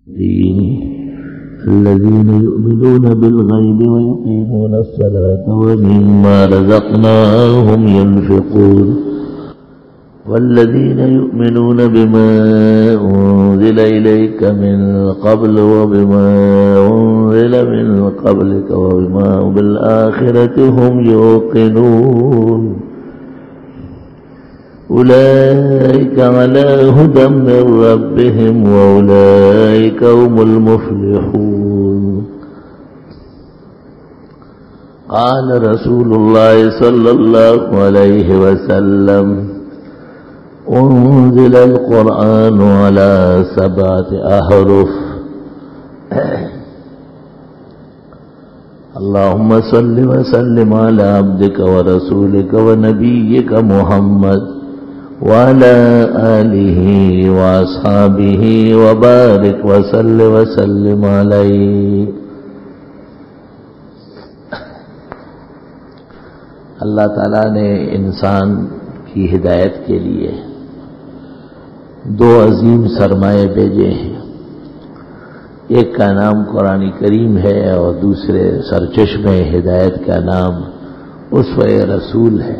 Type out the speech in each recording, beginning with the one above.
الذين يؤمنون بالغيب ويقيمون الصلاة ومما رزقناهم ينفقون والذين يؤمنون بما أنزل إليك من قبل وبما أنزل من قبلك وبما بالآخرة هم يوقنون أولئك على هدى من ربهم وأولئك هم المفلحون قال رسول الله صلى الله عليه وسلم أنزل القرآن على 7 أحرف اللهم صل وسلم على عبدك ورسولك ونبيك محمد وعلى آله وأصحابه وبارك وسلم عليه. اللہ تعالیٰ نے انسان کی ہدایت کے لیے 2 عظیم سرمایے بھیجے ہیں. ایک کا نام قرآن کریم ہے اور دوسرے سرچشمہ ہدایت کا نام اسوہ رسول ہے،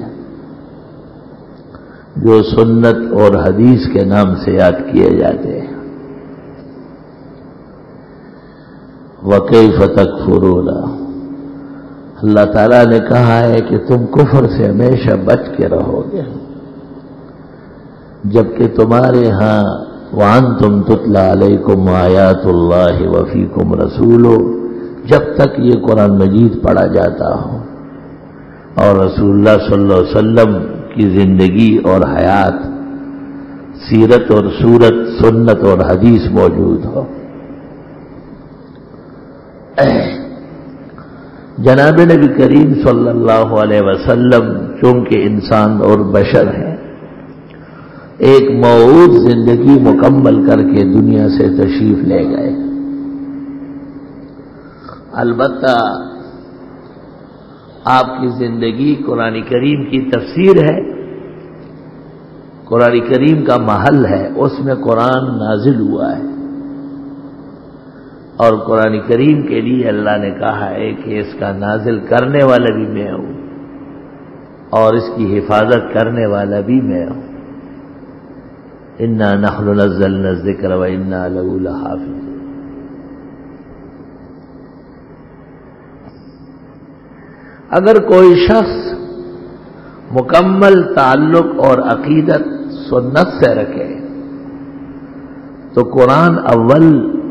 جو سنت اور حدیث کے نام سے یاد کیے جاتے ہیں. وَكَيْفَ تَكْفُرُونَ، اللہ تعالیٰ نے کہا ہے کہ تم کفر سے ہمیشہ بچ کے رہو گے، جبکہ تمہارے ہاں وَأَنْتُمْ تُتْلَى عَلَيْكُمْ آيَاتُ اللَّهِ وَفِيكُمْ رَسُولُهُ، جب تک یہ قرآن مجید پڑھا جاتا ہو اور رسول اللہ صلی اللہ علیہ وسلم کی زندگی اور حیات، سیرت اور صورت، سنت اور حدیث موجود ہو. جناب نبی کریم صلی اللہ علیہ وسلم چونکہ انسان اور بشر ہیں، ایک موعود زندگی مکمل کر کے دنیا سے تشریف لے گئے. البتہ آپ کی زندگی قرآن کریم کی تفسیر ہے، قرآن کریم کا محل ہے، اس میں قرآن نازل ہوا ہے، اور قرآن کریم کے لیے اللہ نے کہا ہے کہ اس کا نازل کرنے والا بھی میں ہوں اور اس کی حفاظت کرنے والا بھی میں ہوں. اِنَّا نَحْنُ نَزَّلْنَا الذِّكْرَ وَإِنَّا لَهُ لَحَافِظُونَ. اگر کوئی شخص مکمل تعلق اور عقیدت سنت سے رکھے تو قرآن اول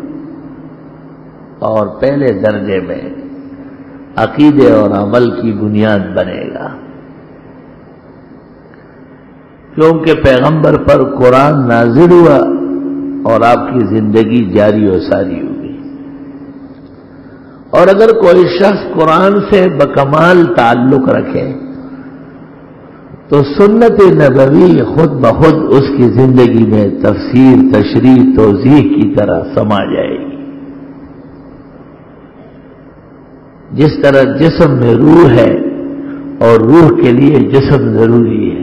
اور پہلے درجے میں عقیدے اور عمل کی بنیاد بنے گا، کیونکہ پیغمبر پر قرآن نازل ہوا اور آپ کی زندگی جاری و ساری ہوگی. اور اگر کوئی شخص قرآن سے بکمال تعلق رکھے تو سنت نبوی خود بخود اس کی زندگی میں تفسیر، تشریح، توضیح کی طرح سما جائے گی. جس طرح جسم میں روح ہے اور روح کے لیے جسم ضروری ہے.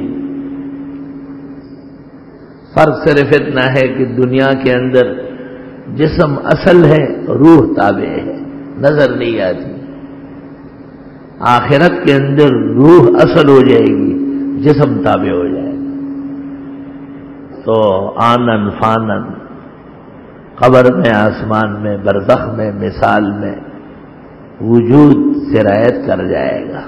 فرق صرف اتنا ہے کہ دنیا کے اندر جسم اصل ہے، روح تابع ہے، نظر نہیں آتی. آخرت کے اندر روح اصل ہو جائے گی، جسم تابع ہو جائے گا. تو آنن فانن، قبر میں، آسمان میں، برزخ میں، مثال میں وجود سرایت کر جائے گا.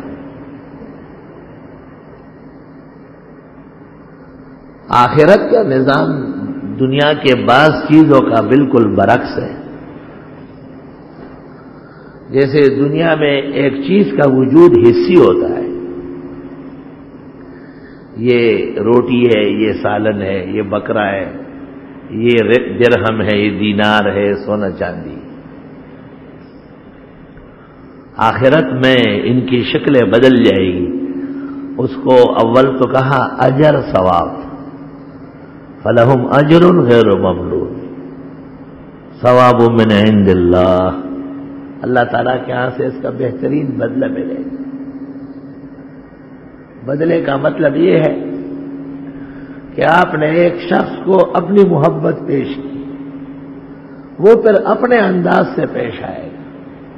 آخرت کا نظام دنیا کے بعض چیزوں کا بالکل برعکس ہے. جیسے دنیا میں ایک چیز کا وجود حصی ہوتا ہے، یہ روٹی ہے، یہ سالن ہے، یہ بکرا ہے، یہ درہم ہے، یہ دینار ہے، سونا چاندی. آخرت میں ان کی شکلیں بدل جائے گی. اس کو اول تو کہا اجر ثواب، فلہم اجر غیر ممنون، ثواب من عند اللہ، اللہ تعالیٰ کے ہاں سے اس کا بہترین بدلہ ملے گا. بدلے کا مطلب یہ ہے کہ آپ نے ایک شخص کو اپنی محبت پیش کی وہ پھر اپنے انداز سے پیش آئے گا.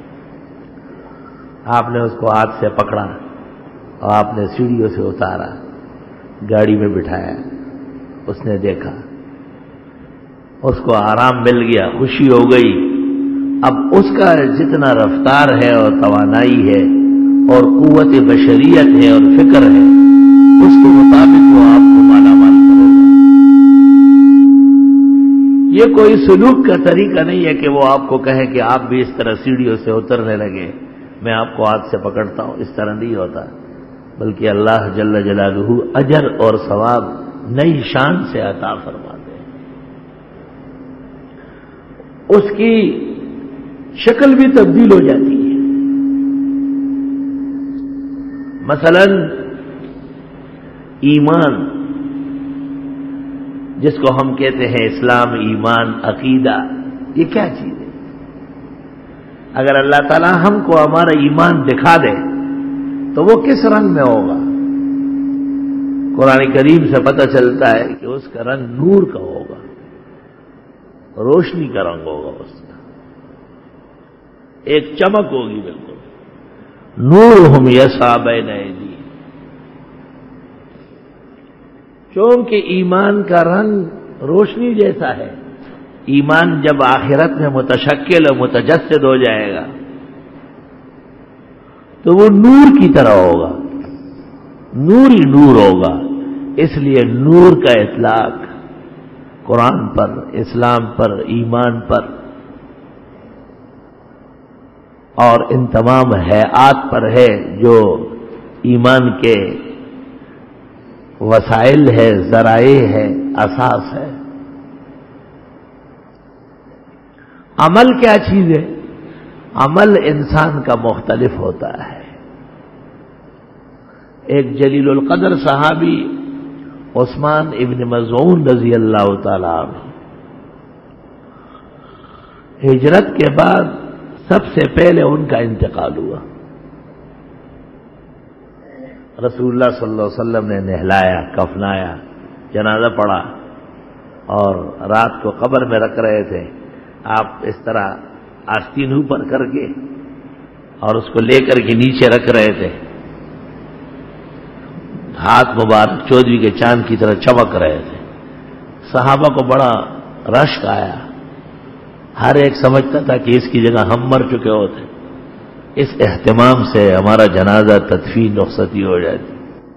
آپ نے اس کو ہاتھ سے پکڑا اور آپ نے سیڑھیوں سے اتارا, گاڑی میں بٹھایا, اس نے دیکھا, اس کو آرام مل گیا, خوشی ہو گئی. اب اس کا جتنا رفتار ہے اور توانائی ہے اور قوت بشریت ہے اور فکر ہے, اس کے مطابق وہ آپ کو مالا مال کرے گا. یہ کوئی سلوک کا طریقہ نہیں ہے کہ وہ آپ کو کہے کہ آپ بھی اس طرح سیڑھیوں سے اترنے لگے, میں آپ کو ہاتھ سے پکڑتا ہوں. اس طرح نہیں ہوتا, بلکہ اللہ جل جلالہ اجر اور ثواب نئی شان سے عطا فرماتے ہیں. اس کی شکل بھی تبدیل ہو جاتی ہے. مثلا ایمان, جس کو ہم کہتے ہیں اسلام, ایمان, عقیدہ, یہ کیا چیز ہے؟ اگر اللہ تعالی ہم کو ہمارا ایمان دکھا دے تو وہ کس رنگ میں ہوگا؟ قرآن کریم سے پتہ چلتا ہے کہ اس کا رنگ نور کا ہوگا, روشنی کا رنگ ہوگا, اس کا ایک چمک ہوگی بالکل. نورہم یسعی بین ایدیہم. چونکہ ایمان کا رنگ روشنی جیسا ہے. ایمان جب آخرت میں متشکل و متجسد ہو جائے گا تو وہ نور کی طرح ہوگا, نور ہی نور ہوگا. اس لیے نور کا اطلاق قرآن پر, اسلام پر, ایمان پر اور ان تمام ہیئات پر ہے جو ایمان کے وسائل ہے, ذرائع ہے, اساس ہے. عمل کیا چیز ہے؟ عمل انسان کا مختلف ہوتا ہے. ایک جلیل القدر صحابی عثمان ابن مظعون رضی اللہ تعالی عنہ, ہجرت کے بعد سب سے پہلے ان کا انتقال ہوا. رسول اللہ صلی اللہ علیہ وسلم نے نہلایا, کفنایا, جنازہ پڑھا اور رات کو قبر میں رکھ رہے تھے. آپ اس طرح آستین اوپر کر کے اور اس کو لے کر کے نیچے رکھ رہے تھے. ہاتھ مبارک چودھویں کے چاند کی طرح چمک رہے تھے. صحابہ کو بڑا رشک آیا. ہر ایک سمجھتا تھا کہ اس کی جگہ ہم مر چکے ہوتے. اس اہتمام سے ہمارا جنازہ تدفین رخصتی ہو جاتی.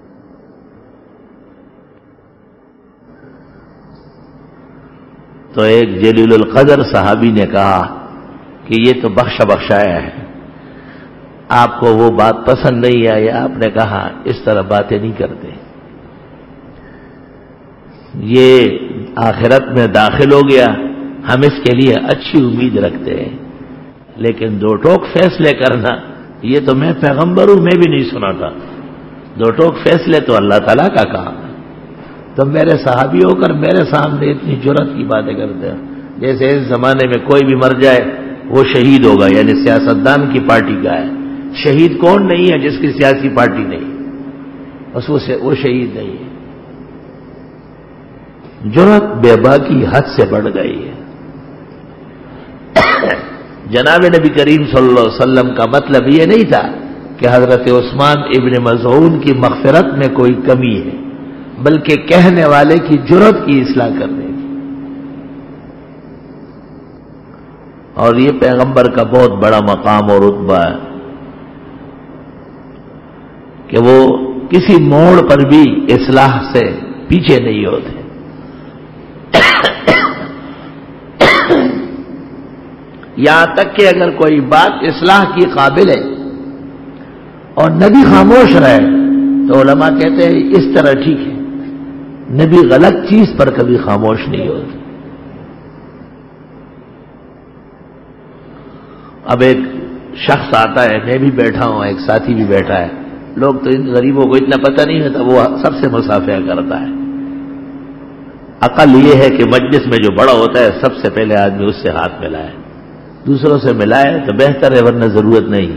تو ایک جلیل القدر صحابی نے کہا کہ یہ تو بخشایا ہے, آپ کو وہ بات پسند نہیں آئی. آپ نے کہا اس طرح باتیں نہیں کرتے, یہ آخرت میں داخل ہو گیا, ہم اس کے لیے اچھی امید رکھتے ہیں, لیکن دو ٹوک فیصلے کرنا یہ تو میں پیغمبر ہوں, میں بھی نہیں سنا تھا. دو ٹوک فیصلے تو اللہ تعالیٰ کا کام ہے. تم میرے صحابی ہو کر میرے سامنے اتنی جرت کی باتیں کرتے ہو. جیسے اس زمانے میں کوئی بھی مر جائے وہ شہید ہوگا, یعنی سیاستدان کی پارٹی کا ہے. شہید کون نہیں ہے جس کی سیاسی پارٹی نہیں, بس وہ شہید نہیں ہے. جرت بے باکی حد سے بڑھ گئی ہے. جناب نبی کریم صلی اللہ علیہ وسلم کا مطلب یہ نہیں تھا کہ حضرت عثمان ابن مظعون کی مغفرت میں کوئی کمی ہے, بلکہ کہنے والے کی جرت کی اصلاح کرنے کی. اور یہ پیغمبر کا بہت بڑا مقام اور رتبہ ہے کہ وہ کسی موڑ پر بھی اصلاح سے پیچھے نہیں ہوتے. یہاں تک کہ اگر کوئی بات اصلاح کی قابل ہے اور نبی خاموش رہے تو علماء کہتے ہیں اس طرح ٹھیک ہے. نبی غلط چیز پر کبھی خاموش نہیں ہوتے. اب ایک شخص آتا ہے, میں بھی بیٹھا ہوں, ایک ساتھی بھی بیٹھا ہے, لوگ تو ان غریبوں کو اتنا پتہ نہیں ہوتا, وہ سب سے مصافحہ کرتا ہے. عقل یہ ہے کہ مجلس میں جو بڑا ہوتا ہے سب سے پہلے آدمی اس سے ہاتھ ملائے, دوسروں سے ملائے تو بہتر ہے, ورنہ ضرورت نہیں.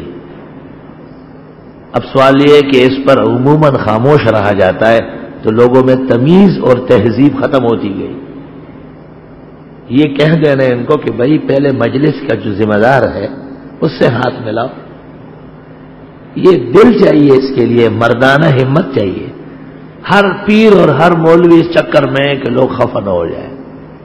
اب سوال یہ ہے کہ اس پر عموماً خاموش رہا جاتا ہے تو لوگوں میں تمیز اور تہذیب ختم ہوتی گئی. یہ کہہ دینا ان کو کہ بھائی پہلے مجلس کا جو ذمہ دار ہے اس سے ہاتھ ملاؤ. یہ دل چاہیے اس کے لیے، مردانہ ہمت چاہیے. ہر پیر اور ہر مولوی اس چکر میں کہ لوگ خفا نہ ہو جائیں.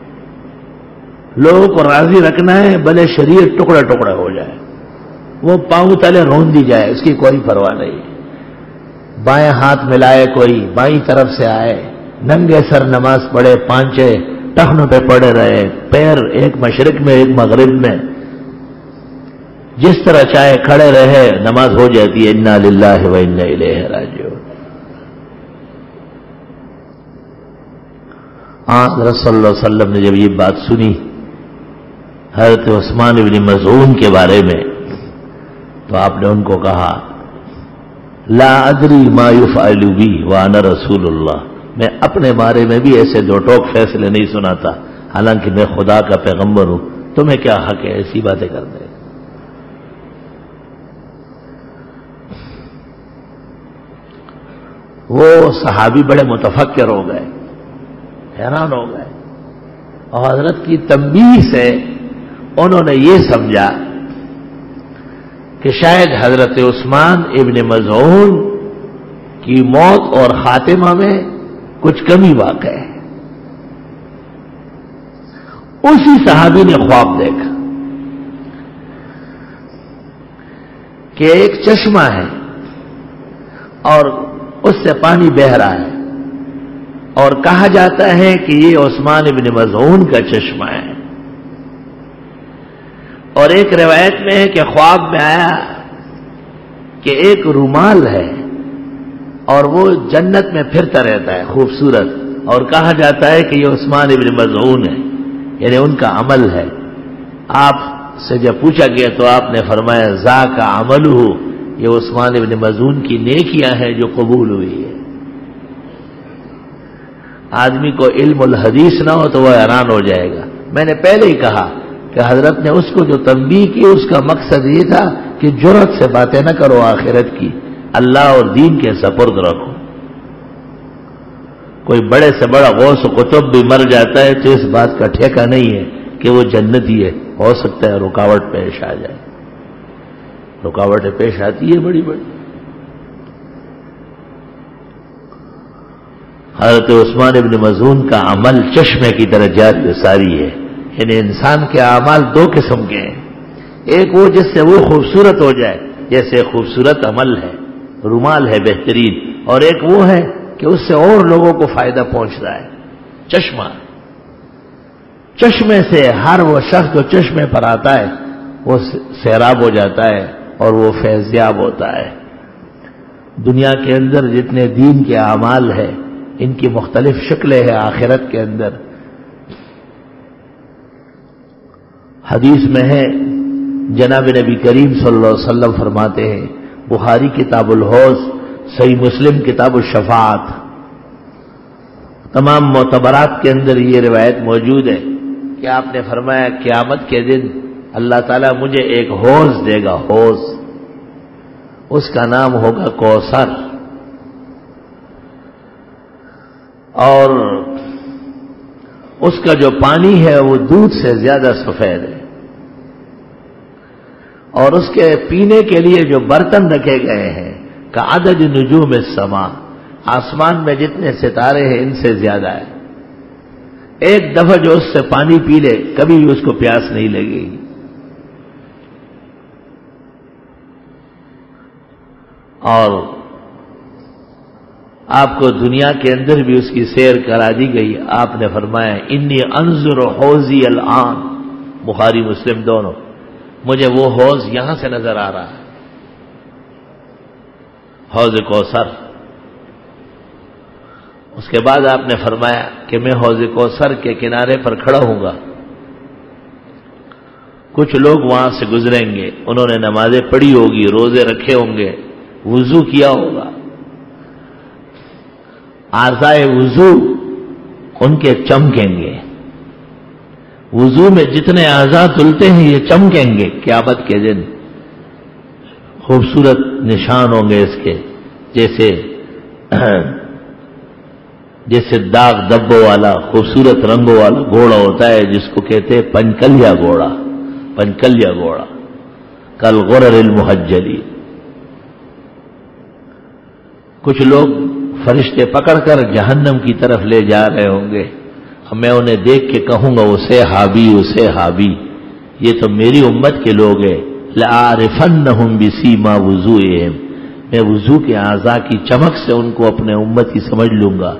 لوگوں کو راضی رکھنا ہے، بھلے شریعت ٹکڑا ٹکڑا ہو جائے، وہ پاؤں تلے رون دی جائے، اس کی کوئی پرواہ نہیں. بائیں ہاتھ ملائے کوئی، بائیں طرف سے آئے، ننگے سر نماز پڑھے، پانچے ٹخنوں پہ پڑے رہے، پیر ایک مشرق میں ایک مغرب میں، جس طرح چاہے کھڑے رہے، نماز ہو جاتی ہے. انا للہ و انا الیہ راجعون. حضرت صلی اللہ علیہ وسلم نے جب یہ بات سنی حضرت عثمان بن مظعون کے بارے میں، تو آپ نے ان کو کہا لا ادری ما یفعل بی وانا رسول اللہ. میں اپنے بارے میں بھی ایسے دو ٹوک فیصلے نہیں سناتا، حالانکہ میں خدا کا پیغمبر ہوں. تمہیں کیا حق ہے ایسی باتیں کرنے؟ وہ صحابی بڑے متفکر ہو گئے، حیران ہو گئے، اور حضرت کی تنبیہ سے انہوں نے یہ سمجھا کہ شاید حضرت عثمان ابن مظعون کی موت اور خاتمہ میں کچھ کمی واقع ہے. اسی صحابی نے خواب دیکھا کہ ایک چشمہ ہے اور اس سے پانی بہہ رہا ہے، اور کہا جاتا ہے کہ یہ عثمان ابن مظعون کا چشمہ ہے. اور ایک روایت میں ہے کہ خواب میں آیا کہ ایک رومال ہے اور وہ جنت میں پھرتا رہتا ہے خوبصورت، اور کہا جاتا ہے کہ یہ عثمان ابن مظعون ہے، یعنی ان کا عمل ہے. آپ سے جب پوچھا گیا تو آپ نے فرمایا ذاک عملہ، یہ عثمان ابن مظعون کی نیکیاں ہیں جو قبول ہوئی ہے. آدمی کو علم الحدیث نہ ہو تو وہ حیران ہو جائے گا. میں نے پہلے ہی کہا کہ حضرت نے اس کو جو تنبیہ کی اس کا مقصد یہ تھا کہ جرأت سے باتیں نہ کرو آخرت کی، اللہ اور دین کے سپرد رکھو. کوئی بڑے سے بڑا غوث و قطب بھی مر جاتا ہے تو اس بات کا ٹھیکہ نہیں ہے کہ وہ جنتی ہے. ہو سکتا ہے رکاوٹ پیش آ جائے، رکاوٹیں پیش آتی ہے بڑی بڑی. حضرت عثمان ابن مظعون کا عمل چشمے کی طرح جاری و ساری ہے. یعنی انسان کے اعمال دو قسم کے ہیں، ایک وہ جس سے وہ خوبصورت ہو جائے جیسے خوبصورت عمل ہے، رومال ہے بہترین، اور ایک وہ ہے کہ اس سے اور لوگوں کو فائدہ پہنچتا ہے. چشمہ، چشمے سے ہر وہ شخص جو چشمے پر آتا ہے وہ سیراب ہو جاتا ہے اور وہ فیضیاب ہوتا ہے. دنیا کے اندر جتنے دین کے اعمال ہیں ان کی مختلف شکلیں ہیں آخرت کے اندر. حدیث میں ہے جناب نبی کریم صلی اللہ علیہ وسلم فرماتے ہیں، بخاری کتاب الحوض، صحیح مسلم کتاب الشفاعت، تمام معتبرات کے اندر یہ روایت موجود ہے کہ آپ نے فرمایا قیامت کے دن اللہ تعالیٰ مجھے ایک حوض دے گا، حوض، اس کا نام ہوگا کوثر، اور اس کا جو پانی ہے وہ دودھ سے زیادہ سفید ہے، اور اس کے پینے کے لیے جو برتن رکھے گئے ہیں کعدد نجوم السماء، آسمان میں جتنے ستارے ہیں ان سے زیادہ ہے. ایک دفعہ جو اس سے پانی پی لے کبھی بھی اس کو پیاس نہیں لگے گی. اور آپ کو دنیا کے اندر بھی اس کی سیر کرا دی گئی. آپ نے فرمایا انی انظر حوضی الآن، بخاری مسلم دونوں، مجھے وہ حوض یہاں سے نظر آ رہا ہے، حوض کوثر. اس کے بعد آپ نے فرمایا کہ میں حوض کوثر کے کنارے پر کھڑا ہوں گا، کچھ لوگ وہاں سے گزریں گے، انہوں نے نمازیں پڑھی ہوگی، روزے رکھے ہوں گے، وضو کیا ہوگا، اعضائے وضو ان کے چمکیں گے. وضو میں جتنے اعضاء دھلتے ہیں یہ چمکیں گے قیامت کے دن، خوبصورت نشان ہوں گے اس کے، جیسے جیسے داغ دبوں والا خوبصورت رنگوں والا گھوڑا ہوتا ہے جس کو کہتے ہیں پنکلیا گھوڑا، پنکلیا گھوڑا، کالغرر المحجلی. کچھ لوگ فرشتے پکڑ کر جہنم کی طرف لے جا رہے ہوں گے، میں انہیں دیکھ کے کہوں گا اسے ہابی، اسے ہابی، یہ تو میری امت کے لوگ ہیں. لَأَعْرِفَنَّهُمْ بِسِيمَا وُضُوئِهِمْ، میں وضو کے اعضاء کی چمک سے ان کو اپنے امتی سمجھ لوں گا.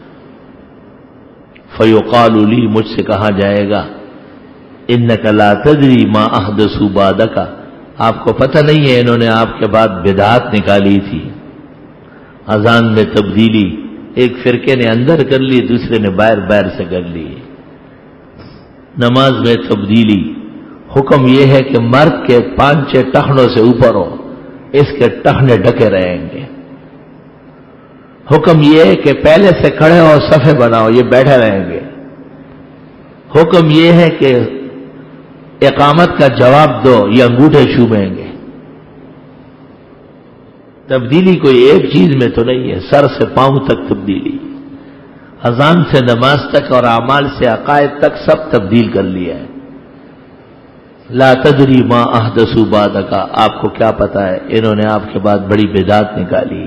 فَيُقَالُ لِي، مجھ سے کہا جائے گا إِنَّكَ لَا تَدْرِي مَا أَحْدَثُوا بَعْدَكَ، آپ کو پتہ نہیں ہے انہوں نے آپ کے بعد بدعات نکالی تھی. اذان میں تبدیلی ایک فرقے نے اندر کر لی، دوسرے نے باہر سے کر لی. نماز میں تبدیلی، حکم یہ ہے کہ مرد کے 5-6 ٹخنوں سے اوپر ہو، اس کے ٹخنے ڈھکے رہیں گے. حکم یہ ہے کہ پہلے سے کھڑے ہو، صفے بناؤ، یہ بیٹھے رہیں گے. حکم یہ ہے کہ اقامت کا جواب دو، یہ انگوٹھے چومیں گے. تبدیلی کوئی ایک چیز میں تو نہیں ہے، سر سے پاؤں تک تبدیلی، اذان سے نماز تک اور اعمال سے عقائد تک سب تبدیل کر لیا ہے. لا تدری ما احدثوا بعدک، آپ کو کیا پتا ہے انہوں نے آپ کے بعد بڑی بدعت نکالی.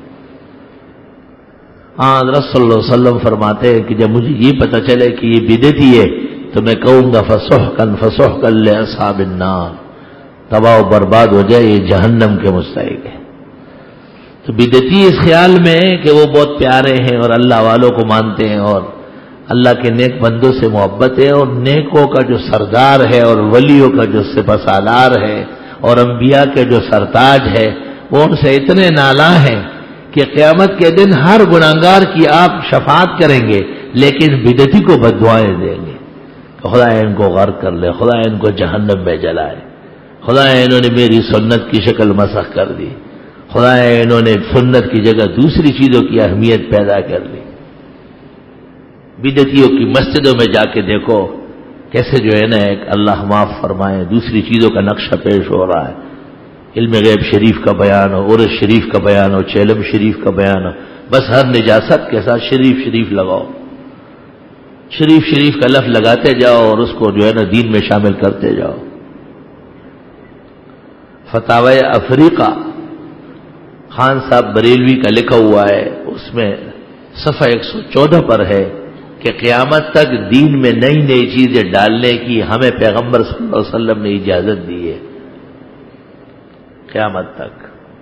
حضرت صلی اللہ علیہ وسلم فرماتے ہیں کہ جب مجھے یہ پتہ چلے کہ یہ بدعتی ہے تو میں کہوں گا فسحقا فسحقا لاصحاب النار، تباہ و برباد ہو جائے، یہ جہنم کے مستحق ہے. تو بدعتی اس خیال میں ہے کہ وہ بہت پیارے ہیں اور اللہ والوں کو مانتے ہیں اور اللہ کے نیک بندوں سے محبت ہے، اور نیکوں کا جو سردار ہے اور ولیوں کا جو سپہ سالار ہے اور انبیاء کے جو سرتاج ہے وہ ان سے اتنے نالاں ہیں کہ قیامت کے دن ہر گناہگار کی آپ شفاعت کریں گے، لیکن بدعتی کو بددعائیں دیں گے کہ خدا ان کو غرق کر لے، خدا ان کو جہنم میں جلائے، خدا انہوں نے میری سنت کی شکل مسخ کر دی، خدا انہوں نے سنت کی جگہ دوسری چیزوں کی اہمیت پیدا کر لی. بدعتیوں کی مسجدوں میں جا کے دیکھو کیسے جو ہے نا ایک اللہ معاف فرمائے دوسری چیزوں کا نقشہ پیش ہو رہا ہے. علم غیب شریف کا بیان ہو، عرس شریف کا بیان ہو، چیلم شریف کا بیان ہو، بس ہر نجاست کے ساتھ شریف لگاؤ، شریف کا لفظ لگاتے جاؤ اور اس کو جو ہے نا دین میں شامل کرتے جاؤ. فتاوی افریقہ خان صاحب بریلوی کا لکھا ہوا ہے، اس میں صفحہ 114 پر ہے کہ قیامت تک دین میں نئی چیزیں ڈالنے کی ہمیں پیغمبر صلی اللہ علیہ وسلم نے اجازت دی ہے قیامت تک.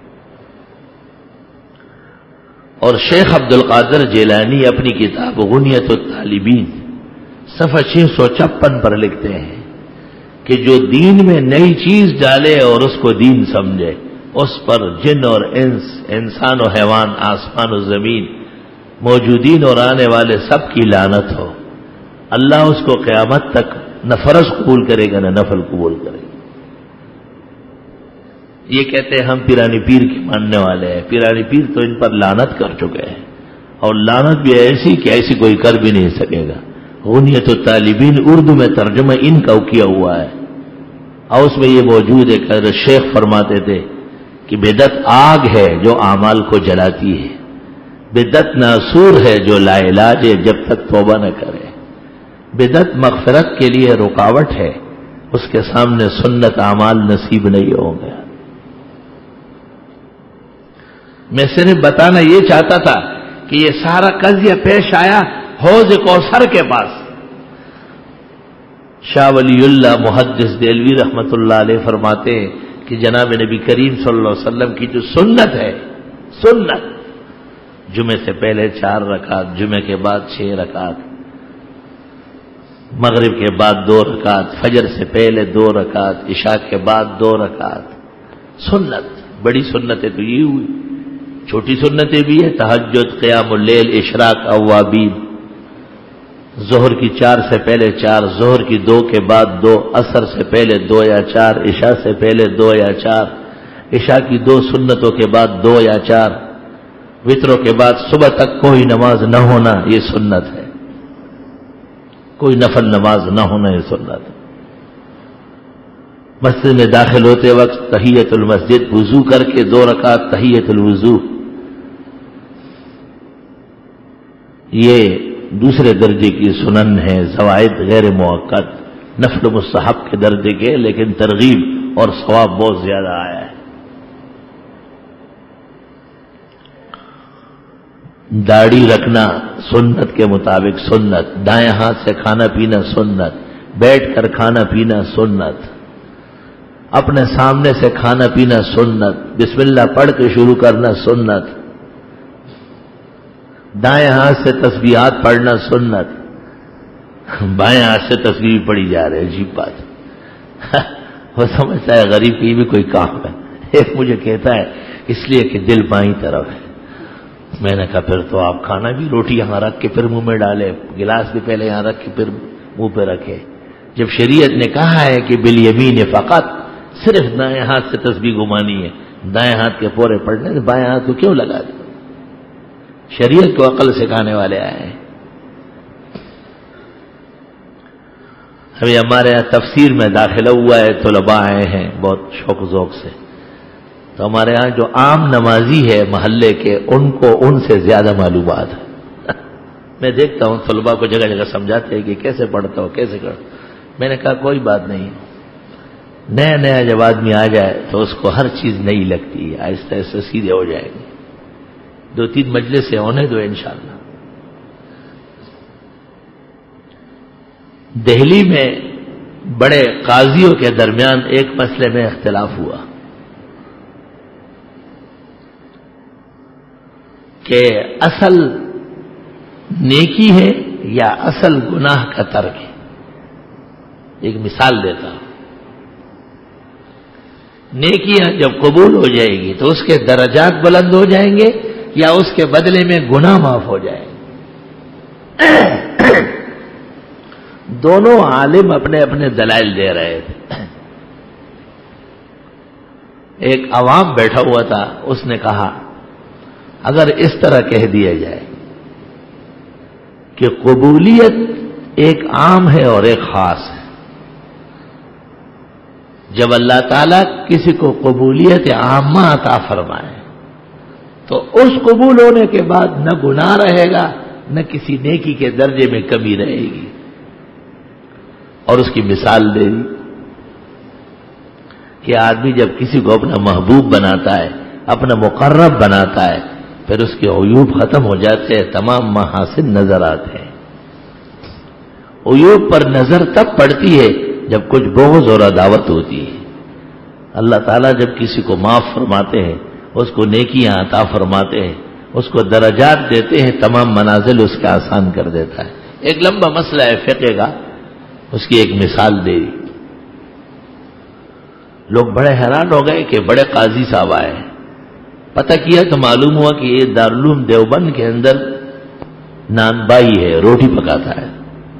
اور شیخ عبد القادر جیلانی اپنی کتاب غنیت الطالبین صفحہ 656 پر لکھتے ہیں کہ جو دین میں نئی چیز ڈالے اور اس کو دین سمجھے اس پر جن اور انس، انسان و حیوان، آسمان و زمین، موجودین اور آنے والے سب کی لعنت ہو. اللہ اس کو قیامت تک نہ فرض قبول کرے گا نہ نفل قبول کرے گا. یہ کہتے ہیں ہم پیرانی پیر کے ماننے والے ہیں، پیرانی پیر تو ان پر لعنت کر چکے ہیں، اور لعنت بھی ایسی کہ ایسی کوئی کر بھی نہیں سکے گا. غنیت الطالبین اردو میں ترجمہ ان کا کیا ہوا ہے، اور اس میں یہ موجود ہے کہ شیخ فرماتے تھے کہ بدعت آگ ہے جو اعمال کو جلاتی ہے، بدعت ناسور ہے جو لا علاج ہے جب تک توبہ نہ کرے، بدعت مغفرت کے لیے رکاوٹ ہے، اس کے سامنے سنت اعمال نصیب نہیں ہوں گے. میں صرف بتانا یہ چاہتا تھا کہ یہ سارا قضیہ پیش آیا حوض کوثر کے پاس. شاہ ولی اللہ محدث دہلوی رحمت اللہ علیہ فرماتے ہیں کہ جناب نبی کریم صلی اللہ علیہ وسلم کی جو سنت ہے، سنت جمعے سے پہلے 4 رکعت، جمعے کے بعد 6 رکعت، مغرب کے بعد 2 رکعت، فجر سے پہلے 2 رکعت، عشاء کے بعد 2 رکعت. سنت بڑی سنتیں تو یہ ہوئی، چھوٹی سنتیں بھی ہیں، تہجد، قیام اللیل، اشراق، اوابین. ظہر کی 4 سے پہلے 4، ظہر کی 2 کے بعد 2، عصر سے پہلے 2 یا 4، عشاء سے پہلے 2 یا 4، عشاء کی 2 سنتوں کے بعد 2 یا 4، وتروں کے بعد صبح تک کوئی نماز نہ ہونا یہ سنت ہے، کوئی نفل نماز نہ ہونا یہ سنت ہے. مسجد میں داخل ہوتے وقت تحیت المسجد، وضو کر کے 2 رکعت تحیت الوضو. یہ دوسرے درجے کی سنن ہے، زوائد غیر موقت، نفل مستحب کے درجے کے، لیکن ترغیب اور ثواب بہت زیادہ آیا ہے۔ داڑھی رکھنا سنت کے مطابق سنت، دائیں ہاتھ سے کھانا پینا سنت، بیٹھ کر کھانا پینا سنت، اپنے سامنے سے کھانا پینا سنت، بسم اللہ پڑھ کے شروع کرنا سنت، دائیں ہاتھ سے تسبیحات پڑھنا سنت، بائیں ہاتھ سے تسبیح پڑھی جا رہی ہے، عجیب بات۔ وہ سمجھتا ہے غریب کی بھی کوئی کام ہے۔ ایک مجھے کہتا ہے اس لیے کہ دل بائیں طرف ہے۔ میں نے کہا پھر تو آپ کھانا بھی روٹی یہاں رکھ کے پھر منہ میں ڈالے، گلاس بھی پہلے یہاں رکھ کے پھر منہ پہ رکھے۔ جب شریعت نے کہا ہے کہ بالیمین فقط، صرف دائیں ہاتھ سے تسبیح گھمانی ہے، دائیں ہاتھ کے پورے پڑھنے سے بائیں ہاتھ کو کیوں لگا دیں؟ شریعت کو عقل سکھانے والے آئے ہیں۔ ابھی ہمارے یہاں تفسیر میں داخلہ ہوا ہے، طلباء آئے ہیں بہت شوق و ذوق سے، تو ہمارے ہاں جو عام نمازی ہے محلے کے، ان کو ان سے زیادہ معلومات ہے۔ میں دیکھتا ہوں طلباء کو جگہ جگہ سمجھاتے ہیں کہ کیسے پڑھتا ہو کیسے کر۔ میں نے کہا کوئی بات نہیں، نیا نیا جب آدمی آ جائے تو اس کو ہر چیز نئی لگتی ہے، آہستہ آہستہ سیدھے ہو جائے گی۔ 2-3 مجلس سے ہونے دو انشاءاللہ۔ دہلی میں بڑے قاضیوں کے درمیان ایک مسئلے میں اختلاف ہوا کہ اصل نیکی ہے یا اصل گناہ کا ترک ہے۔ ایک مثال دیتا ہوں، نیکیاں جب قبول ہو جائے گی تو اس کے درجات بلند ہو جائیں گے یا اس کے بدلے میں گناہ معاف ہو جائیں گے؟ دونوں عالم اپنے اپنے دلائل دے رہے تھے۔ ایک عوام بیٹھا ہوا تھا، اس نے کہا اگر اس طرح کہہ دیا جائے کہ قبولیت ایک عام ہے اور ایک خاص ہے، جب اللہ تعالیٰ کسی کو قبولیت عامہ عطا فرمائے تو اس قبول ہونے کے بعد نہ گناہ رہے گا نہ کسی نیکی کے درجے میں کمی رہے گی۔ اور اس کی مثال دے دی کہ آدمی جب کسی کو اپنا محبوب بناتا ہے، اپنا مقرب بناتا ہے، پھر اس کے عیوب ختم ہو جاتے ہیں، تمام محاسن نظر آتے ہیں۔ عیوب پر نظر تب پڑتی ہے جب کچھ بغض اور عداوت ہوتی ہے۔ اللہ تعالیٰ جب کسی کو معاف فرماتے ہیں، اس کو نیکیاں عطا فرماتے ہیں، اس کو درجات دیتے ہیں، تمام منازل اس کے آسان کر دیتا ہے۔ ایک لمبا مسئلہ ہے فقہ کا، اس کی ایک مثال دے دی۔ لوگ بڑے حیران ہو گئے کہ بڑے قاضی صاحب آئے، پتہ کیا تو معلوم ہوا کہ یہ دارالعلوم دیوبند کے اندر نان بائی ہے، روٹی پکاتا ہے۔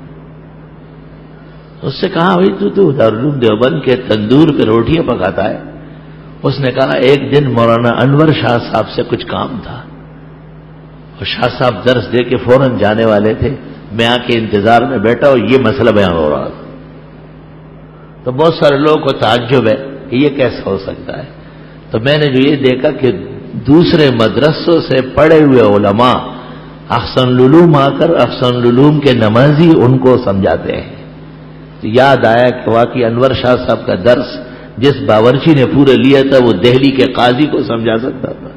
اس سے کہا بھائی تو دارالعلوم دیوبند کے تندور پہ روٹیاں پکاتا ہے؟ اس نے کہا ایک دن مولانا انور شاہ صاحب سے کچھ کام تھا، اور شاہ صاحب درس دے کے فوراً جانے والے تھے، میں آ کے انتظار میں بیٹھا اور یہ مسئلہ بیان ہو رہا تھا۔ تو بہت سارے لوگوں کو تعجب ہے کہ یہ کیسے ہو سکتا ہے۔ تو میں نے جو یہ دیکھا کہ دوسرے مدرسوں سے پڑھے ہوئے علماء احسن العلوم آ کر احسن العلوم کے نمازی ان کو سمجھاتے ہیں۔ تو یاد آیا کہ واقعی انور شاہ صاحب کا درس جس باورچی نے پورے لیا تھا وہ دہلی کے قاضی کو سمجھا سکتا تھا۔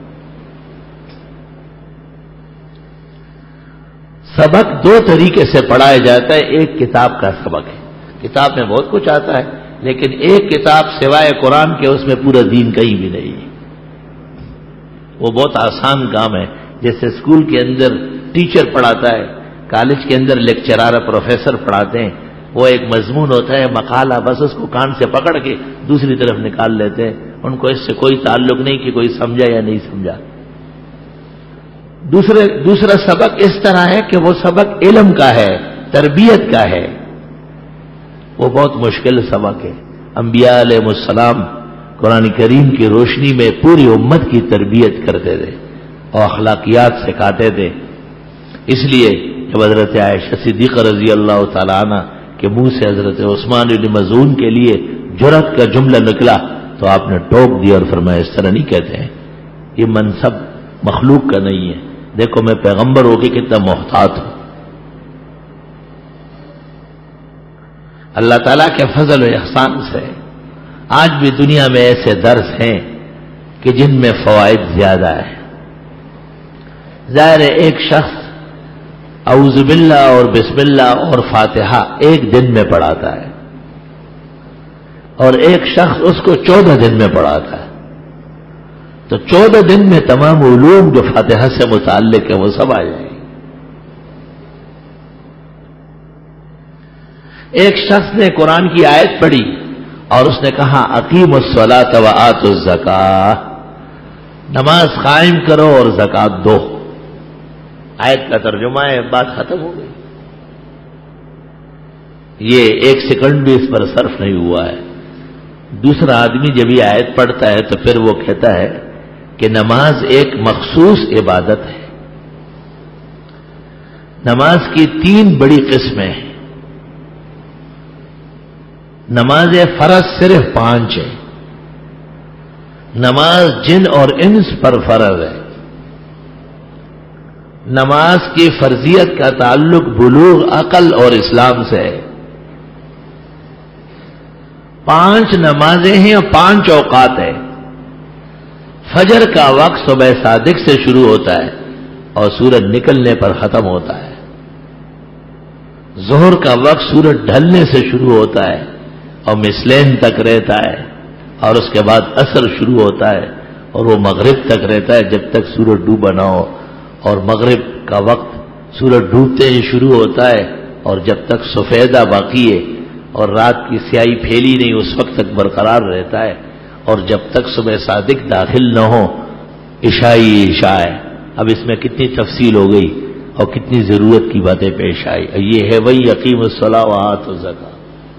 سبق دو طریقے سے پڑھایا جاتا ہے، ایک کتاب کا سبق ہے، کتاب میں بہت کچھ آتا ہے، لیکن ایک کتاب سوائے قرآن کے اس میں پورا دین کہیں بھی نہیں ہے۔ وہ بہت آسان کام ہے، جیسے اسکول کے اندر ٹیچر پڑھاتا ہے، کالج کے اندر لیکچرار پروفیسر پڑھاتے ہیں، وہ ایک مضمون ہوتا ہے مقالہ، بس اس کو کان سے پکڑ کے دوسری طرف نکال لیتے ہیں، ان کو اس سے کوئی تعلق نہیں کہ کوئی سمجھا یا نہیں سمجھا۔ دوسرا سبق اس طرح ہے کہ وہ سبق علم کا ہے، تربیت کا ہے، وہ بہت مشکل سبق ہے۔ انبیاء علیہ السلام قرآن کریم کی روشنی میں پوری امت کی تربیت کرتے تھے اور اخلاقیات سکھاتے تھے۔ اس لیے جب حضرت عائشہ صدیقہ رضی اللہ تعالیٰ عنہ کے منہ سے حضرت عثمان بن مظعون کے لیے جرأت کا جملہ نکلا تو آپ نے ٹوک دیا اور فرمایا اس طرح نہیں کہتے ہیں، یہ منصب مخلوق کا نہیں ہے، دیکھو میں پیغمبر ہو کے کتنا محتاط ہوں. اللہ تعالیٰ کے فضل و احسان سے آج بھی دنیا میں ایسے درس ہیں کہ جن میں فوائد زیادہ ہیں. ظاہر ہے ایک شخص اعوذ باللہ اور بسم اللہ اور فاتحہ ایک دن میں پڑھاتا ہے اور ایک شخص اس کو 14 دن میں پڑھاتا ہے. تو 14 دن میں تمام علوم جو فاتحہ سے متعلق ہے وہ سب آ جائیں گے. ایک شخص نے قرآن کی آیت پڑھی اور اس نے کہا اقیموا الصلاۃ وآتوا الزکاۃ، نماز قائم کرو اور زکات دو. آیت کا ترجمہ ہے، بات ختم ہو گئی. یہ ایک سیکنڈ بھی اس پر صرف نہیں ہوا ہے. دوسرا آدمی جب یہ آیت پڑھتا ہے تو پھر وہ کہتا ہے کہ نماز ایک مخصوص عبادت ہے. نماز کی 3 بڑی قسمیں ہیں. نماز فرض صرف 5 ہے. نماز جن اور انس پر فرض ہے. نماز کی فرضیت کا تعلق بلوغ عقل اور اسلام سے ہے. 5 نمازیں ہیں اور 5 اوقات ہیں. فجر کا وقت صبح صادق سے شروع ہوتا ہے اور سورج نکلنے پر ختم ہوتا ہے. ظہر کا وقت سورج ڈھلنے سے شروع ہوتا ہے اور مثلین تک رہتا ہے، اور اس کے بعد عصر شروع ہوتا ہے اور وہ مغرب تک رہتا ہے جب تک سورج ڈوبا نہ ہو. اور مغرب کا وقت سورج ڈوبتے ہی شروع ہوتا ہے اور جب تک سفیدہ باقی ہے اور رات کی سیاہی پھیلی نہیں اس وقت تک برقرار رہتا ہے، اور جب تک صبح صادق داخل نہ ہو عشاء ہے. اب اس میں کتنی تفصیل ہو گئی اور کتنی ضرورت کی باتیں پیش آئی. یہ ہے وہی اقیموا الصلاۃ وآتوا الزکاۃ.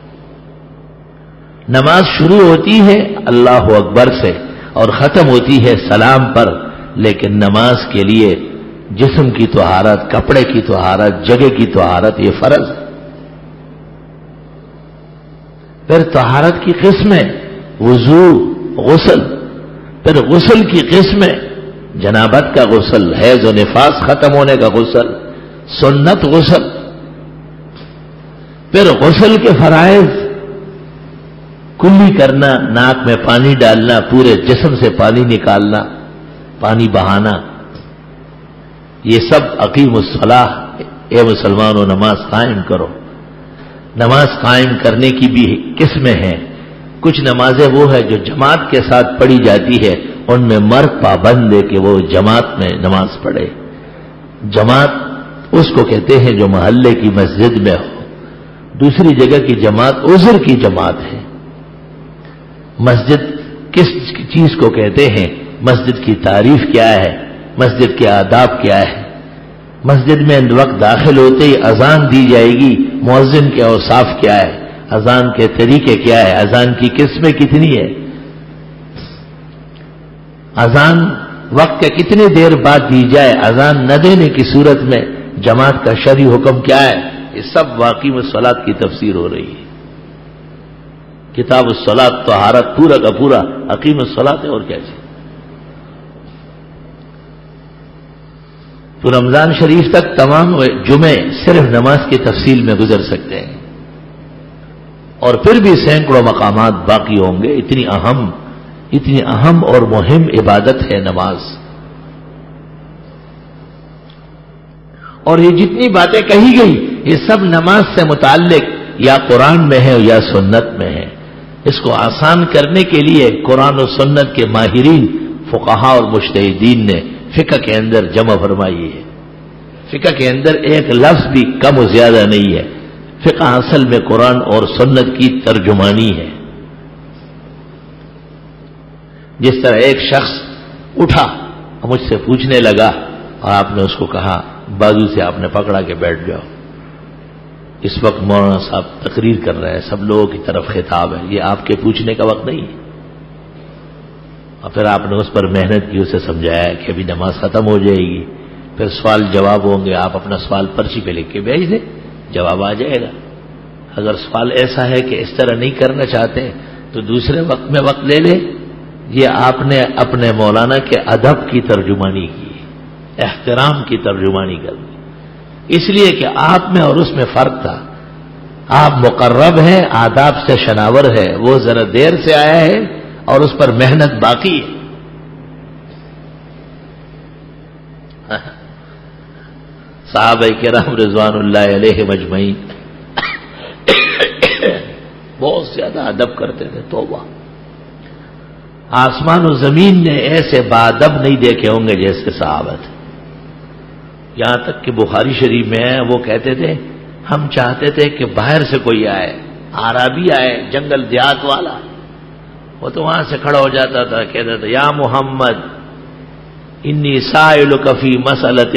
نماز شروع ہوتی ہے اللہ اکبر سے اور ختم ہوتی ہے سلام پر، لیکن نماز کے لیے جسم کی طہارت، کپڑے کی طہارت، جگہ کی طہارت یہ فرض ہے. پھر طہارت کی قسمیں وضو، غسل. پھر غسل کی قسمیں جنابت کا غسل، حیض و نفاس ختم ہونے کا غسل، سنت غسل. پھر غسل کے فرائض کلی کرنا، ناک میں پانی ڈالنا، پورے جسم سے پانی نکالنا، پانی بہانا، یہ سب اقیموا الصلاۃ. اے مسلمانوں نماز قائم کرو. نماز قائم کرنے کی بھی قسمیں ہیں. کچھ نمازیں وہ ہے جو جماعت کے ساتھ پڑھی جاتی ہے، ان میں مرد پابند ہے کہ وہ جماعت میں نماز پڑھے. جماعت اس کو کہتے ہیں جو محلے کی مسجد میں ہو. دوسری جگہ کی جماعت عذر کی جماعت ہے. مسجد کس چیز کو کہتے ہیں، مسجد کی تعریف کیا ہے، مسجد کے آداب کیا ہے. مسجد میں وقت داخل ہوتے ہی اذان دی جائے گی. مؤذن کے اوصاف کیا ہے، اذان کے طریقے کیا ہے، اذان کی قسمیں کتنی ہے، اذان وقت کے کتنی دیر بعد دی جائے، اذان نہ دینے کی صورت میں جماعت کا شرعی حکم کیا ہے. یہ سب واقعی الصلاۃ کی تفسیر ہو رہی ہے. کتاب الصلاۃ طہارت پورا کا پورا اقیموا الصلاۃ ہے. اور کیا چیز. تو رمضان شریف تک تمام جمعے صرف نماز کی تفصیل میں گزر سکتے ہیں اور پھر بھی سینکڑوں مقامات باقی ہوں گے. اتنی اہم اور مہم عبادت ہے نماز. اور یہ جتنی باتیں کہی گئی یہ سب نماز سے متعلق یا قرآن میں ہے یا سنت میں ہے. اس کو آسان کرنے کے لیے قرآن و سنت کے ماہرین فقہا اور مجتہدین نے فقہ کے اندر جمع فرمائی ہے. فقہ کے اندر ایک لفظ بھی کم و زیادہ نہیں ہے. فقہ اصل میں قرآن اور سنت کی ترجمانی ہے. جس طرح ایک شخص اٹھا مجھ سے پوچھنے لگا اور آپ نے اس کو کہا بازو سے آپ نے پکڑا کہ بیٹھ جاؤ. اس وقت مولانا صاحب تقریر کر رہے ہیں، سب لوگوں کی طرف خطاب ہے، یہ آپ کے پوچھنے کا وقت نہیں ہے. اور پھر آپ نے اس پر محنت کی، اسے سمجھایا کہ ابھی نماز ختم ہو جائے گی، پھر سوال جواب ہوں گے، آپ اپنا سوال پرچی پہ لکھ کے بھیج دیں، جواب آ جائے گا. اگر سوال ایسا ہے کہ اس طرح نہیں کرنا چاہتے تو دوسرے وقت میں وقت لے لیں. یہ آپ نے اپنے مولانا کے ادب کی ترجمانی کی. احترام کی ترجمانی کر دی، اس لیے کہ آپ میں اور اس میں فرق تھا. آپ مقرب ہیں، آداب سے شناور ہے، وہ ذرا دیر سے آیا ہے اور اس پر محنت باقی ہے. صحابہ کرام رضوان اللہ علیہ مجمعین بہت زیادہ ادب کرتے تھے. توبہ، آسمان و زمین نے ایسے بادب نہیں دیکھے ہوں گے جیسے صحابہ تھے. یہاں تک کہ بخاری شریف میں ہے، وہ کہتے تھے ہم چاہتے تھے کہ باہر سے کوئی آئے، عربی آئے، جنگل دیہات والا، وہ تو وہاں سے کھڑا ہو جاتا تھا، کہتا تھا یا محمد انی سائلک فی مسئلۃ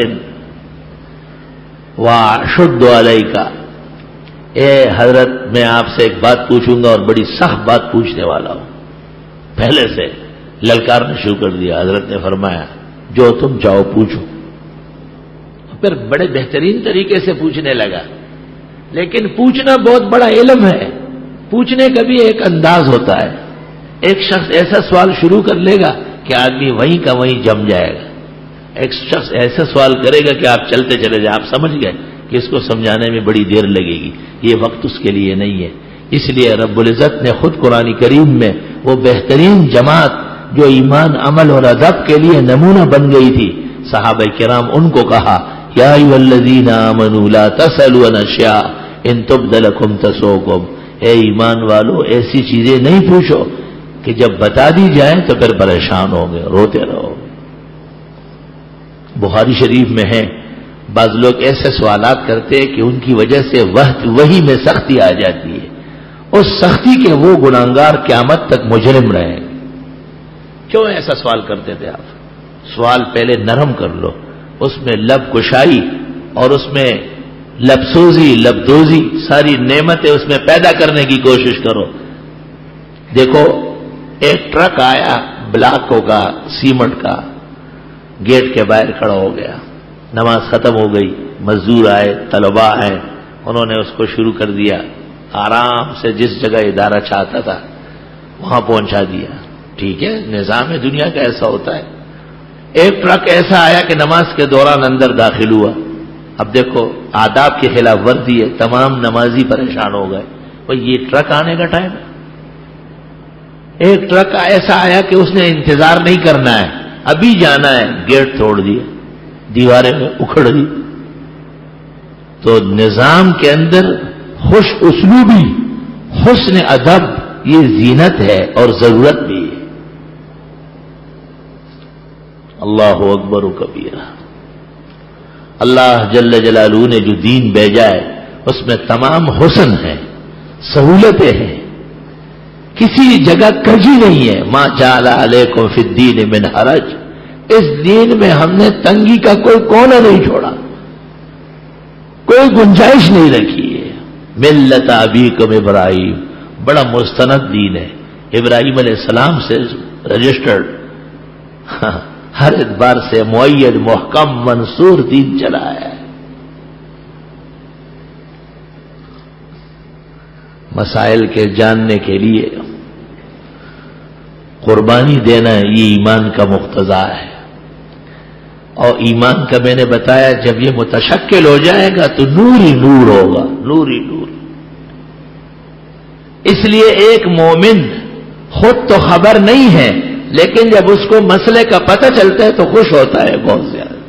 واشد علیک، اے حضرت میں آپ سے ایک بات پوچھوں گا اور بڑی سخت بات پوچھنے والا ہوں. پہلے سے للکارنا شروع کر دیا. حضرت نے فرمایا جو تم چاہو پوچھو. پھر بڑے بہترین طریقے سے پوچھنے لگا. لیکن پوچھنا بہت بڑا علم ہے. پوچھنے کا بھی ایک انداز ہوتا ہے. ایک شخص ایسا سوال شروع کر لے گا کہ آدمی وہیں کا وہیں جم جائے گا. ایک شخص ایسا سوال کرے گا کہ آپ چلتے چلے جائیں. آپ سمجھ گئے کہ اس کو سمجھانے میں بڑی دیر لگے گی، یہ وقت اس کے لیے نہیں ہے. اس لیے رب العزت نے خود قرآن کریم میں وہ بہترین جماعت جو ایمان، عمل اور ادب کے لیے نمونہ بن گئی تھی، صحابہ کرام، ان کو کہا یا ایھا الذین آمنوا لا تسألوا عن اشیاء ان تبد لکم تسؤکم. اے ایمان والو، ایسی چیزیں نہیں پوچھو کہ جب بتا دی جائیں تو پھر پریشان ہوگے، روتے رہو. بخاری شریف میں ہے بعض لوگ ایسے سوالات کرتے ہیں کہ ان کی وجہ سے وحی میں سختی آ جاتی ہے. اس سختی کے وہ گناہگار قیامت تک مجرم رہیں. کیوں ایسا سوال کرتے تھے آپ؟ سوال پہلے نرم کر لو، اس میں لب کشائی اور اس میں لبسوزی، لبدوزی، ساری نعمتیں اس میں پیدا کرنے کی کوشش کرو. دیکھو ایک ٹرک آیا بلاکوں کا، سیمنٹ کا، گیٹ کے باہر کھڑا ہو گیا. نماز ختم ہو گئی، مزدور آئے، طلباء آئے، انہوں نے اس کو شروع کر دیا. آرام سے جس جگہ ادارہ چاہتا تھا وہاں پہنچا دیا. ٹھیک ہے، نظام دنیا کا ایسا ہوتا ہے. ایک ٹرک ایسا آیا کہ نماز کے دوران اندر داخل ہوا. اب دیکھو آداب کی خلاف ورزی ہے، تمام نمازی پریشان ہو گئے. بھئی یہ ٹرک آنے کا ٹائم ہے. ایک ٹرک ایسا آیا کہ اس نے انتظار نہیں کرنا ہے، ابھی جانا ہے، گیٹ توڑ دیا، دیواریں اکھڑ دی. تو نظام کے اندر خوش اسلوبی، حسن ادب، یہ زینت ہے اور ضرورت بھی ہے. اللہ اکبر و کبیرہ. اللہ جل جلالہ نے جو دین بھیجا ہے اس میں تمام حسن ہے، سہولتیں ہیں، کسی جگہ کجی نہیں ہے. ما جعل علیکم فی الدین من حرج. اس دین میں ہم نے تنگی کا کوئی کونا نہیں چھوڑا، کوئی گنجائش نہیں رکھی ہے. ملت ابیکم ابراہیم، بڑا مستند دین ہے. ابراہیم علیہ السلام سے رجسٹرڈ، ہر اعتبار سے مؤید، محکم، منصور دین چلا ہے. مسائل کے جاننے کے لیے قربانی دینا یہ ایمان کا مقتضا ہے. اور ایمان کا میں نے بتایا جب یہ متشکل ہو جائے گا تو نور ہی نور ہوگا، نور ہی نور. اس لیے ایک مومن خود تو خبر نہیں ہے، لیکن جب اس کو مسئلے کا پتہ چلتا ہے تو خوش ہوتا ہے، بہت زیادہ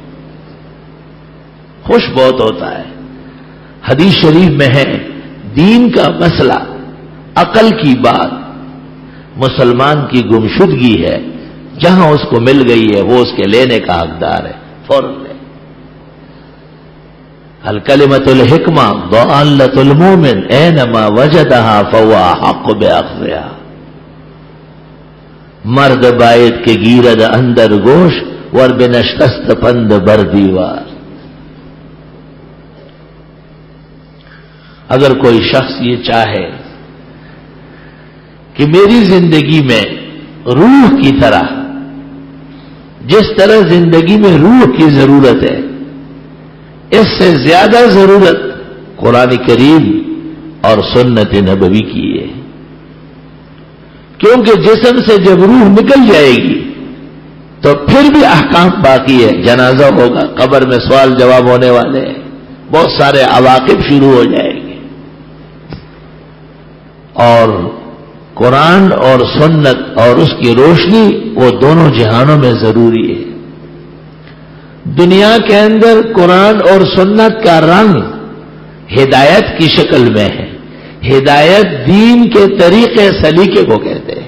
خوش بہت ہوتا ہے. حدیث شریف میں ہے دین کا مسئلہ، عقل کی بات، مسلمان کی گمشدگی ہے. جہاں اس کو مل گئی ہے وہ اس کے لینے کا حقدار ہے، فوراً لے. الکلمۃ الحکمہ ضالۃ المومن اینما وجدہا فہو احق باخذہا. مرد باید کے گیرد اندر گوش ور بنشست پند بر دیوار. اگر کوئی شخص یہ چاہے کہ میری زندگی میں روح کی طرح، جس طرح زندگی میں روح کی ضرورت ہے، اس سے زیادہ ضرورت قرآن کریم اور سنت نبوی کی ہے. کیونکہ جسم سے جب روح نکل جائے گی تو پھر بھی احکام باقی ہے. جنازہ ہوگا, قبر میں سوال جواب ہونے والے ہیں, بہت سارے عواقب شروع ہو جائیں گے. اور قرآن اور سنت اور اس کی روشنی وہ دونوں جہانوں میں ضروری ہے. دنیا کے اندر قرآن اور سنت کا رنگ ہدایت کی شکل میں ہے. ہدایت دین کے طریقے سلیقے کو کہتے ہیں.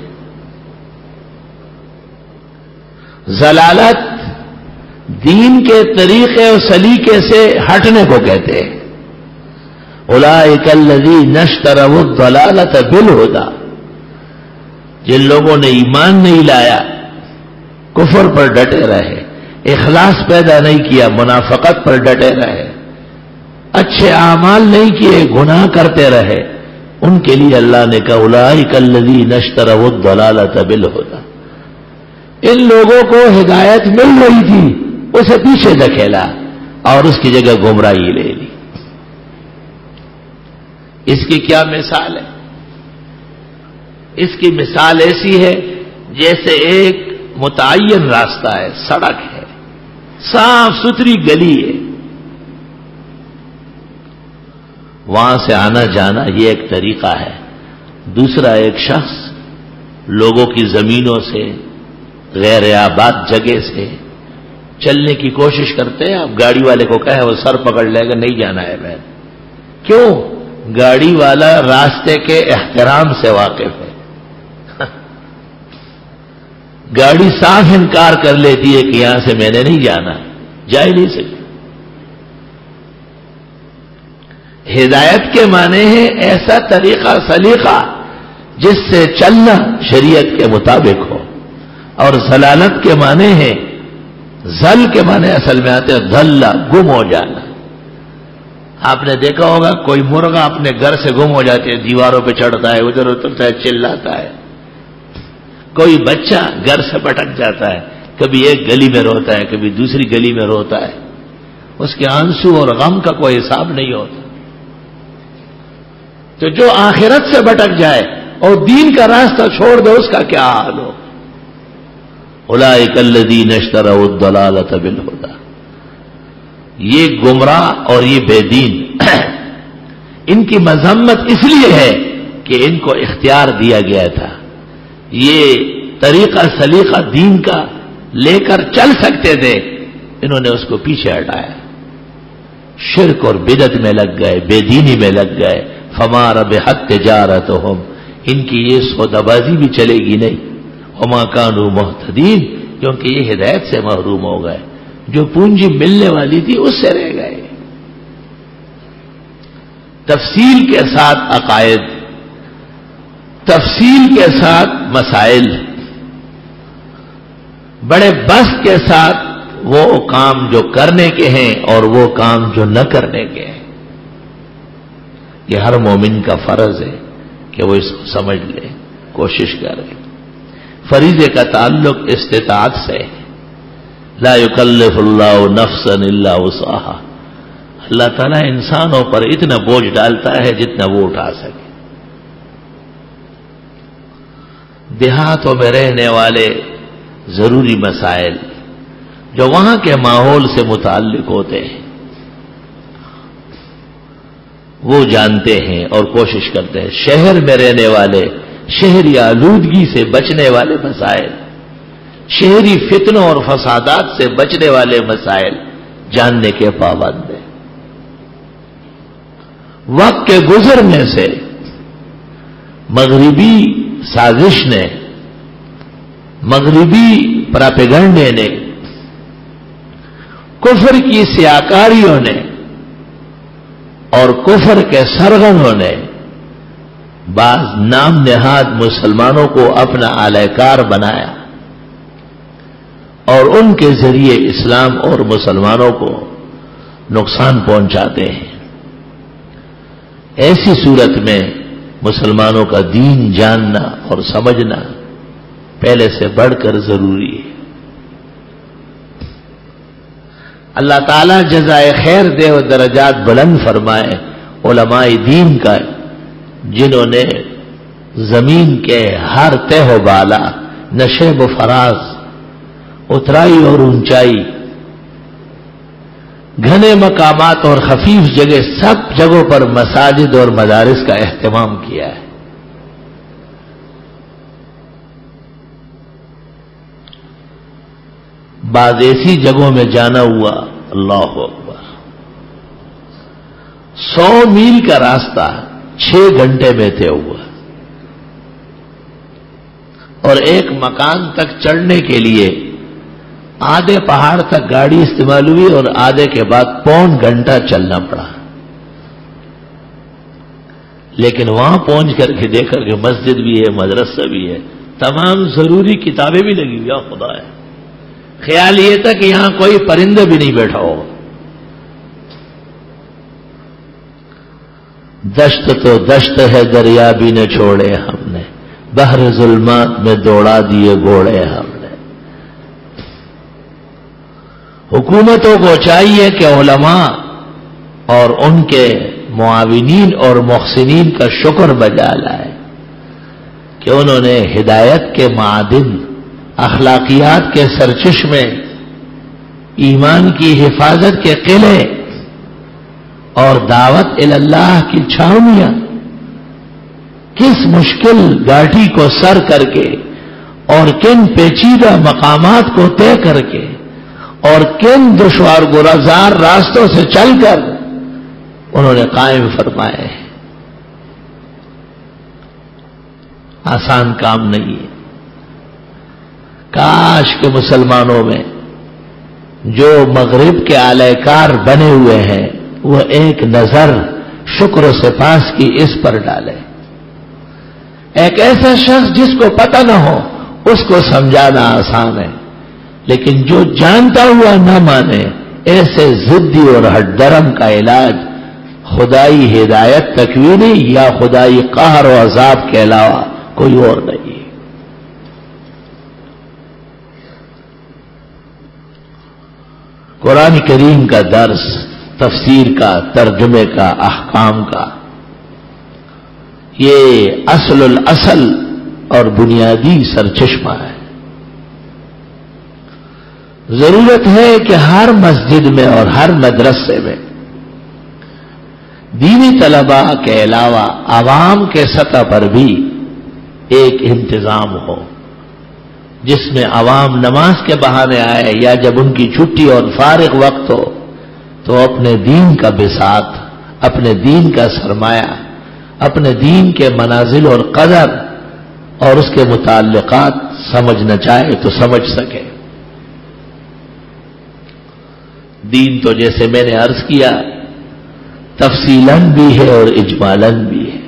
ضلالت دین کے طریقے اور سلیقے سے ہٹنے کو کہتے ہیں. اولئک الذین اشتروا الضلالۃ بالہدی, جن لوگوں نے ایمان نہیں لایا, کفر پر ڈٹے رہے, اخلاص پیدا نہیں کیا, منافقت پر ڈٹے رہے, اچھے اعمال نہیں کیے, گناہ کرتے رہے, ان کے لیے اللہ نے کہا اولئک الذین اشتروا الضلالۃ بالہدی. ان لوگوں کو ہدایت مل رہی تھی, اسے پیچھے دھکیلا اور اس کی جگہ گمراہی لے لی. اس کی کیا مثال ہے؟ اس کی مثال ایسی ہے جیسے ایک متعین راستہ ہے, سڑک ہے, صاف ستھری گلی ہے, وہاں سے آنا جانا یہ ایک طریقہ ہے. دوسرا ایک شخص لوگوں کی زمینوں سے, غیر آباد جگہ سے چلنے کی کوشش کرتے ہیں. اب گاڑی والے کو کہے وہ سر پکڑ لے گا, نہیں جانا ہے میں. کیوں؟ گاڑی والا راستے کے احترام سے واقف ہے. گاڑی صاف انکار کر لیتی ہے کہ یہاں سے میں نے نہیں جانا, جا ہی نہیں سکتی. ہدایت کے معنی ہے ایسا طریقہ سلیقہ جس سے چلنا شریعت کے مطابق ہو. اور ضلالت کے معنی ہے, ضل کے معنی اصل میں آتے ہیں دھلا, گم ہو جانا. آپ نے دیکھا ہوگا کوئی مرغا اپنے گھر سے گم ہو جاتے ہیں, دیواروں پہ چڑھتا ہے, ادھر اترتا ہے, چلاتا ہے. کوئی بچہ گھر سے بھٹک جاتا ہے, کبھی ایک گلی میں روتا ہے, کبھی دوسری گلی میں روتا ہے. اس کے آنسو اور غم کا کوئی حساب نہیں ہوتا. تو جو آخرت سے بھٹک جائے اور دین کا راستہ چھوڑ دے, اس کا کیا حال ہو؟ اولئک الذین اشتروا الضلالۃ بالہدی. یہ گمراہ اور یہ بے دین, ان کی مذمت اس لیے ہے کہ ان کو اختیار دیا گیا تھا. یہ طریقہ سلیقہ دین کا لے کر چل سکتے تھے, انہوں نے اس کو پیچھے ہٹایا. شرک اور بدعت میں لگ گئے, بے دینی میں لگ گئے. فما ربحت تجارتہم, ان کی یہ سودا بازی بھی چلے گی نہیں. وما کانوا مہتدین, کیونکہ یہ ہدایت سے محروم ہو گئے. جو پونجی ملنے والی تھی اس سے رہ گئے. تفصیل کے ساتھ عقائد, تفصیل کے ساتھ مسائل, بڑے بست کے ساتھ وہ کام جو کرنے کے ہیں اور وہ کام جو نہ کرنے کے ہیں. یہ ہر مومن کا فرض ہے کہ وہ اس کو سمجھ لے, کوشش کرے. فریضے کا تعلق استطاعت سے ہے. لا یکلف اللہ نفسا الا وسعها. اللہ تعالیٰ انسانوں پر اتنا بوجھ ڈالتا ہے جتنا وہ اٹھا سکے. دیہاتوں میں رہنے والے ضروری مسائل جو وہاں کے ماحول سے متعلق ہوتے ہیں وہ جانتے ہیں اور کوشش کرتے ہیں. شہر میں رہنے والے شہری آلودگی سے بچنے والے مسائل, شہری فتنوں اور فسادات سے بچنے والے مسائل جاننے کے پابند ہیں. وقت کے گزرنے سے مغربی سازش نے, مغربی پراپیگنڈے نے, کفر کی سیاکاریوں نے اور کفر کے سرغنوں نے بعض نام نہاد مسلمانوں کو اپنا اہلکار بنایا اور ان کے ذریعے اسلام اور مسلمانوں کو نقصان پہنچاتے ہیں. ایسی صورت میں مسلمانوں کا دین جاننا اور سمجھنا پہلے سے بڑھ کر ضروری ہے. اللہ تعالیٰ جزائے خیر دے و درجات بلند فرمائے علماء دین کا, جنہوں نے زمین کے ہر تہ و بالا, نشیب و فراز اترائی اور اونچائی، گھنے مقامات اور خفیف جگہ، سب جگہوں پر مساجد اور مدارس کا اہتمام کیا ہے۔ بعض ایسی جگہوں میں جانا ہوا، اللہ اکبر، 100 میل کا راستہ 6 گھنٹے میں طے ہوا، اور ایک مکان تک چڑھنے کے لیے آدھے پہاڑ تک گاڑی استعمال ہوئی اور آدھے کے بعد 1.25 گھنٹہ چلنا پڑا۔ لیکن وہاں پہنچ کر کے دیکھا کہ مسجد بھی ہے، مدرسہ بھی ہے، تمام ضروری کتابیں بھی لگی ہوئی، خدا ہے۔ خیال یہ تھا کہ یہاں کوئی پرندہ بھی نہیں بیٹھا ہو۔ دشت تو دشت ہے، دریا بھی نہ چھوڑے ہم نے، بحر ظلمات میں دوڑا دیے گھوڑے ہم نے۔ حکومتوں کو چاہیے کہ علماء اور ان کے معاونین اور محسنین کا شکر بجا لائے کہ انہوں نے ہدایت کے معادن، اخلاقیات کے سرچشمے، ایمان کی حفاظت کے قلعے اور دعوت اللہ کی چھاؤنیاں کس مشکل گاٹی کو سر کر کے اور کن پیچیدہ مقامات کو طے کر کے اور کن دشوار گزار راستوں سے چل کر انہوں نے قائم فرمائے۔ آسان کام نہیں ہے۔ کاش کے مسلمانوں میں جو مغرب کے اعلی کار بنے ہوئے ہیں وہ ایک نظر شکر و سپاس کی اس پر ڈالے۔ ایک ایسا شخص جس کو پتہ نہ ہو اس کو سمجھانا آسان ہے، لیکن جو جانتا ہوا نہ مانے، ایسے ضدی اور ہٹ درم کا علاج خدائی ہدایت تکوینی یا خدائی قہر و عذاب کے علاوہ کوئی اور نہیں۔ قرآن کریم کا درس، تفسیر کا، ترجمے کا، احکام کا، یہ اصل الاصل اور بنیادی سرچشمہ ہے۔ ضرورت ہے کہ ہر مسجد میں اور ہر مدرسے میں دینی طلباء کے علاوہ عوام کے سطح پر بھی ایک انتظام ہو جس میں عوام نماز کے بہانے آئے یا جب ان کی چھٹی اور فارغ وقت ہو تو اپنے دین کا بساط، اپنے دین کا سرمایہ، اپنے دین کے منازل اور قدر اور اس کے متعلقات سمجھنا چاہے تو سمجھ سکے۔ دین تو جیسے میں نے عرض کیا تفصیلاً بھی ہے اور اجمالاً بھی ہے۔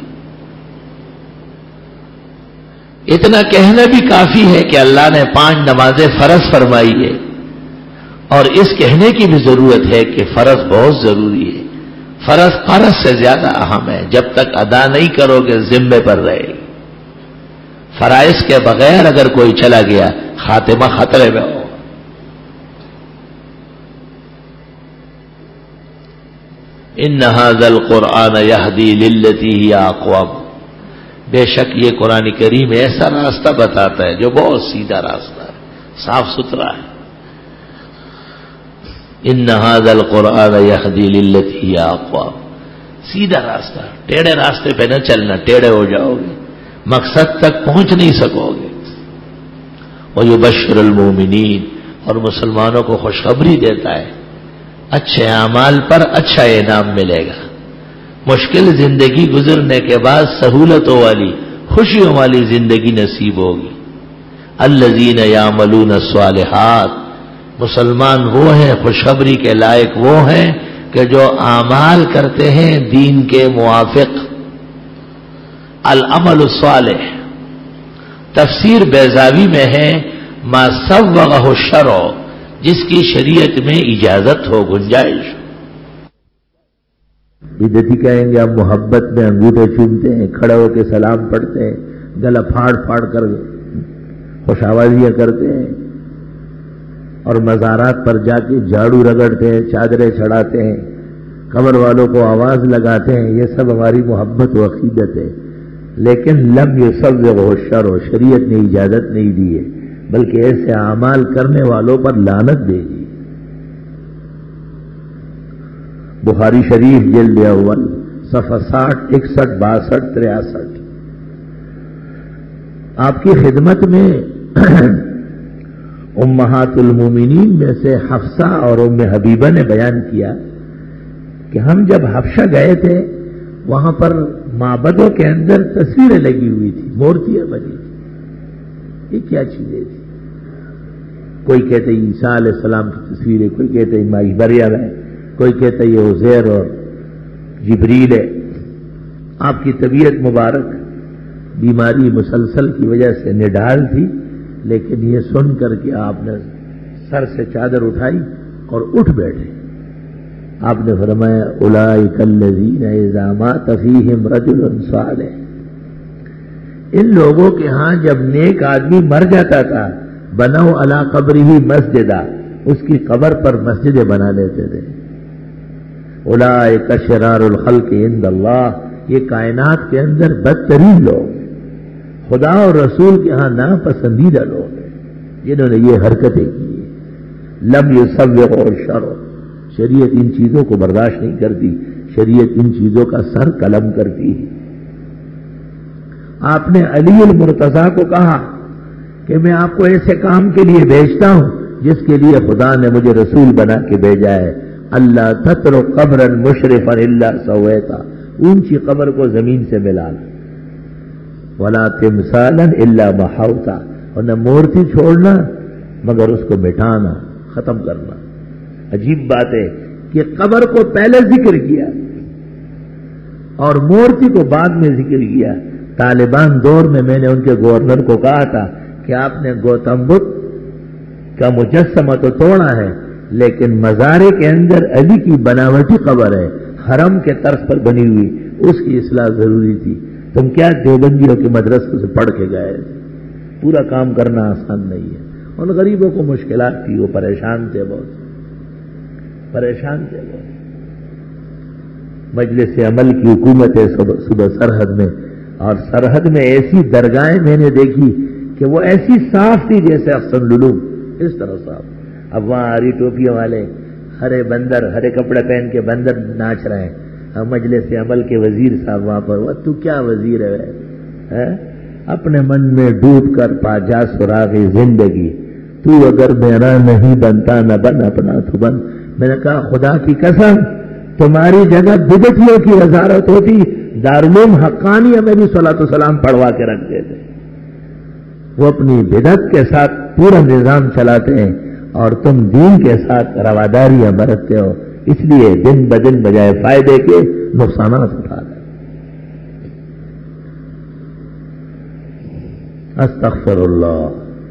اتنا کہنا بھی کافی ہے کہ اللہ نے 5 نمازیں فرض فرمائی ہے، اور اس کہنے کی بھی ضرورت ہے کہ فرض بہت ضروری ہے۔ فرض فرض سے زیادہ اہم ہے، جب تک ادا نہیں کرو گے ذمے پر رہے گی۔ فرائض کے بغیر اگر کوئی چلا گیا خاتمہ خطرے میں ہو۔ ان ھذا القرآن یہدی للتی ہی اقوم، بے شک یہ قرآن کریم ایسا راستہ بتاتا ہے جو بہت سیدھا راستہ ہے، صاف ستھرا ہے۔ ان ھذا القرآن یہدی للتی ہی اقوم، سیدھا راستہ، ٹیڑھے راستے پہ نہ چلنا، ٹیڑھے ہو جاؤ گے، مقصد تک پہنچ نہیں سکو گے۔ وَيُبَشِّرُ الْمُؤْمِنِينَ، اور مسلمانوں کو خوشخبری دیتا ہے اچھے اعمال پر اچھا انعام ملے گا۔ مشکل زندگی گزرنے کے بعد سہولتوں والی، خوشیوں والی زندگی نصیب ہوگی۔ الذین یعملون الصالحات، مسلمان وہ ہیں، خوشخبری کے لائق وہ ہیں کہ جو اعمال کرتے ہیں دین کے موافق۔ العمل الصالح تفسیر بیضاوی میں ہے ما سوغہ الشرع، جس کی شریعت میں اجازت ہو، گنجائش۔ بدعتی کہیں گے ہم محبت میں انگوٹھے چومتے ہیں، کھڑے ہو کے سلام پڑھتے ہیں، گلا پھاڑ پھاڑ کر خوش آوازیاں کرتے ہیں، اور مزارات پر جا کے جھاڑو رگڑتے ہیں، چادریں چڑھاتے ہیں، قبر والوں کو آواز لگاتے ہیں، یہ سب ہماری محبت و عقیدت ہے۔ لیکن لم یصوغہ الشرع، شریعت نے اجازت نہیں دی ہے۔ بلکہ ایسے اعمال کرنے والوں پر لعنت بھیجی۔ بخاری شریف جلد اول صفحہ 60، 61، 62، 63۔ آپ کی خدمت میں امہات المومنین میں سے حفصہ اور ام حبیبہ نے بیان کیا کہ ہم جب حبشہ گئے تھے وہاں پر معبدوں کے اندر تصویریں لگی ہوئی تھی، مورتیاں بنی تھی۔ یہ کیا چیزیں تھی؟ کوئی کہتے عیسیٰ علیہ السلام کی تصویریں، کوئی کہتے ماں مریم ہے، کوئی کہتا یہ عزیر اور جبریل ہے۔ آپ کی طبیعت مبارک بیماری مسلسل کی وجہ سے نڈال تھی، لیکن یہ سن کر کے آپ نے سر سے چادر اٹھائی اور اٹھ بیٹھے۔ آپ نے فرمایا اولئک الذین اذا مات فیہم رجل صالح، ان لوگوں کے ہاں جب نیک آدمی مر جاتا تھا بنوا علی قبرہ مسجدا، اس کی قبر پر مسجدیں بنا لیتے تھے۔ اولئک شرار الخلق عند اللہ، یہ کائنات کے اندر بدترین لوگ ہیں، خدا اور رسول کے ہاں ناپسندیدہ لوگ ہیں جنہوں نے یہ حرکتیں کی ہیں۔ لم یسوغوا الشرع، شریعت ان چیزوں کو برداشت نہیں کرتی، شریعت ان چیزوں کا سر قلم کرتی ہے۔ آپ نے علی المرتضیٰ کو کہا کہ میں آپ کو ایسے کام کے لیے بھیجتا ہوں جس کے لیے خدا نے مجھے رسول بنا کے بھیجا ہے۔ اللہ تترک قبرا مشرفا الا سویتا، اونچی قبر کو زمین سے ملانا، ولا تمثالا الا محوتا، اور نہ مورتی چھوڑنا مگر اس کو مٹانا، ختم کرنا۔ عجیب بات ہے کہ قبر کو پہلے ذکر کیا اور مورتی کو بعد میں ذکر کیا۔ طالبان دور میں نے ان کے گورنر کو کہا تھا کہ آپ نے گوتم بدھ کا مجسمہ تو توڑا ہے لیکن مزارے کے اندر علی کی بناوٹی قبر ہے، حرم کے طرز پر بنی ہوئی، اس کی اصلاح ضروری تھی۔ تم کیا دیوبندیوں کے مدرسے سے پڑھ کے گئے؟ پورا کام کرنا آسان نہیں ہے۔ ان غریبوں کو مشکلات تھی، وہ پریشان تھے، بہت پریشان تھے۔ مجلس عمل کی حکومت ہے صبح سرحد میں، اور سرحد میں ایسی درگاہیں میں نے دیکھی کہ وہ ایسی صاف تھی جیسے احسن العلوم، اس طرح صاف۔ اب وہاں ہری ٹوپیوں والے، ہرے بندر، ہرے کپڑے پہن کے بندر ناچ رہے ہیں۔ اب مجلس عمل کے وزیر صاحب وہاں پر، وہ تو کیا وزیر ہے؟ اپنے من میں ڈوب کر پا جا سراغی زندگی، تو اگر میرا نہیں بنتا نہ بن اپنا تو بن۔ میں نے کہا خدا کی قسم تمہاری جگہ بدعتیوں کی وزارت ہوتی، دارالعلوم حقانیہ میں بھی صلاۃ والسلام پڑھوا کے رکھ دیتے۔ وہ اپنی بدعت کے ساتھ پورا نظام چلاتے ہیں اور تم دین کے ساتھ رواداریاں برتتے ہو، اس لیے دن بدن بجائے فائدے کے نقصانات اٹھا رہے۔ استغفر اللہ۔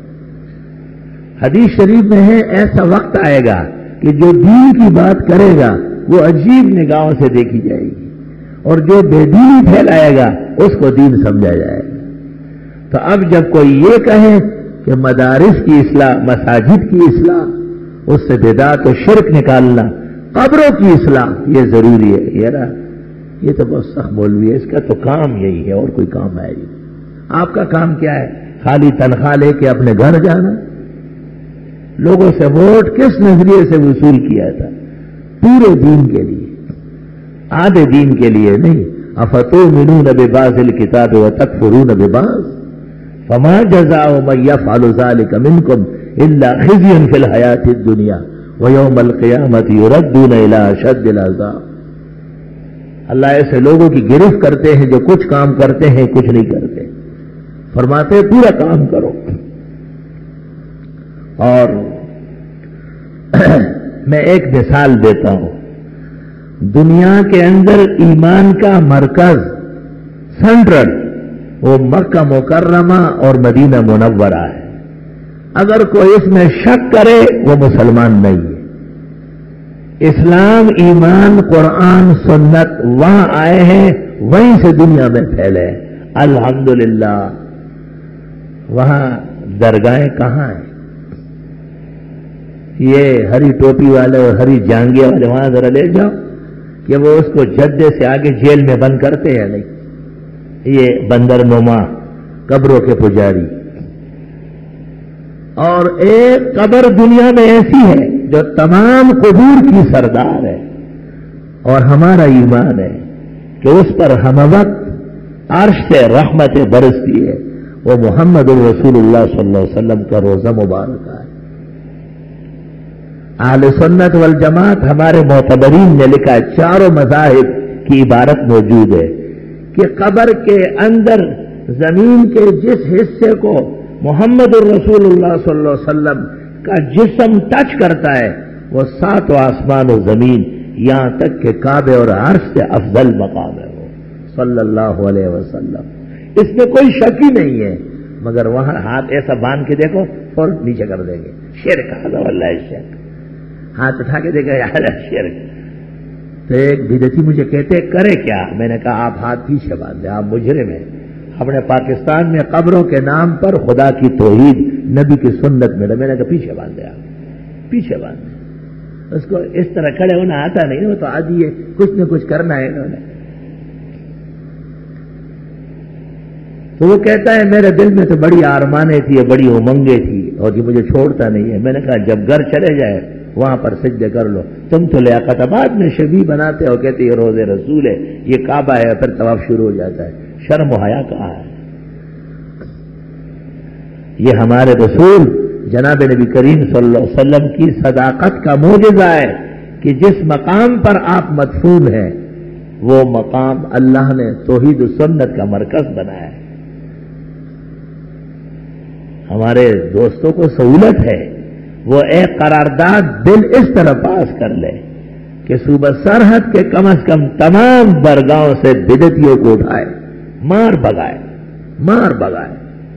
حدیث شریف میں ہے ایسا وقت آئے گا کہ جو دین کی بات کرے گا وہ عجیب نگاہوں سے دیکھی جائے گی، اور جو بے دینی پھیلائے گا اس کو دین سمجھا جائے گا۔ تو اب جب کوئی یہ کہے کہ مدارس کی اصلاح، مساجد کی اصلاح، اس سے بدعت و شرک نکالنا، قبروں کی اصلاح، یہ ضروری ہے، یہ تو بہت سخت مولوی ہے، اس کا تو کام یہی ہے اور کوئی کام ہے نہیں۔ آپ کا کام کیا ہے؟ خالی تنخواہ لے کے اپنے گھر جانا؟ لوگوں سے ووٹ کس نظریے سے وصول کیا تھا؟ پورے دین کے لیے، آدھے دین کے لیے نہیں۔ افتؤمنون ببعض الکتاب وتکفرون ببعض فما جزاء من يفعل ذلك منكم الا خزي في الحياة الدنيا ويوم القيامة يردون الى اشد العذاب۔ اللہ ایسے لوگوں کی گرفت کرتے ہیں جو کچھ کام کرتے ہیں کچھ نہیں کرتے، فرماتے ہیں پورا کام کرو۔ اور میں ایک مثال دیتا ہوں، دنیا کے اندر ایمان کا مرکز سینٹرل وہ مکہ مکرمہ اور مدینہ منورہ ہے۔ اگر کوئی اس میں شک کرے وہ مسلمان نہیں ہے۔ اسلام، ایمان، قرآن، سنت وہاں آئے ہیں، وہیں سے دنیا میں پھیلے ہیں۔ الحمدللہ۔ وہاں درگاہیں کہاں ہیں؟ یہ ہری ٹوپی والے اور ہری جانگیا والے وہاں ذرا لے جاؤ کہ وہ اس کو جدے سے آگے جیل میں بند کرتے ہیں نہیں۔ یہ بندر نما قبروں کے پجاری، اور ایک قبر دنیا میں ایسی ہے جو تمام قبور کی سردار ہے، اور ہمارا ایمان ہے کہ اس پر ہم وقت عرش سے رحمتیں برستی ہے، وہ محمد الرسول اللہ صلی اللہ علیہ وسلم کا روزہ مبارکہ ہے۔ اہل سنت والجماعت ہمارے معتبرین نے لکھا ہے، چاروں مذاہب کی عبارت موجود ہے کہ قبر کے اندر زمین کے جس حصے کو محمد الرسول اللہ صلی اللہ علیہ وسلم کا جسم ٹچ کرتا ہے وہ ساتوں آسمان و زمین یہاں تک کہ کعبے اور عرش سے افضل مقام ہے وہ صلی اللہ علیہ وسلم، اس میں کوئی شک ہی نہیں ہے، مگر وہاں ہاتھ ایسا باندھ کے دیکھو اور نیچے کر دیں گے، شرک حاضر اللہ شرک، ہاتھ اٹھا کے دیکھا یار شرک۔ تو ایک بدعتی مجھے کہتے کرے کیا؟ میں نے کہا آپ ہاتھ پیچھے باندھے، آپ مجرم ہیں۔ اپنے پاکستان میں قبروں کے نام پر خدا کی توحید نبی کی سنت میں نے کہا پیچھے باندھے، آپ پیچھے باندھے، اس کو اس طرح کھڑے ہونا آتا نہیں، وہ تو عادی ہے، کچھ نہ کچھ کرنا ہے انہوں نے۔ تو وہ کہتا ہے میرے دل میں تو بڑی آرمانیں تھی، بڑی امنگیں تھی، اور یہ مجھے چھوڑتا نہیں ہے۔ میں نے کہا جب گھر چلے جائے وہاں پر سجدے کر لو، تم تو لیاقت آباد میں شبیہ بناتے ہو، کہتے یہ روز رسول ہے، یہ کعبہ ہے، پھر طواف شروع ہو جاتا ہے، شرم و حیا کہاں ہے؟ یہ ہمارے رسول جناب نبی کریم صلی اللہ علیہ وسلم کی صداقت کا معجزہ ہے کہ جس مقام پر آپ مدفون ہیں وہ مقام اللہ نے توحید و سنت کا مرکز بنایا ہے۔ ہمارے دوستوں کو سہولت ہے، وہ ایک قرارداد بل اس طرح پاس کر لے کہ صوبہ سرحد کے کم از کم تمام برگاہوں سے بدعتیوں کو اٹھائے، مار بگائے۔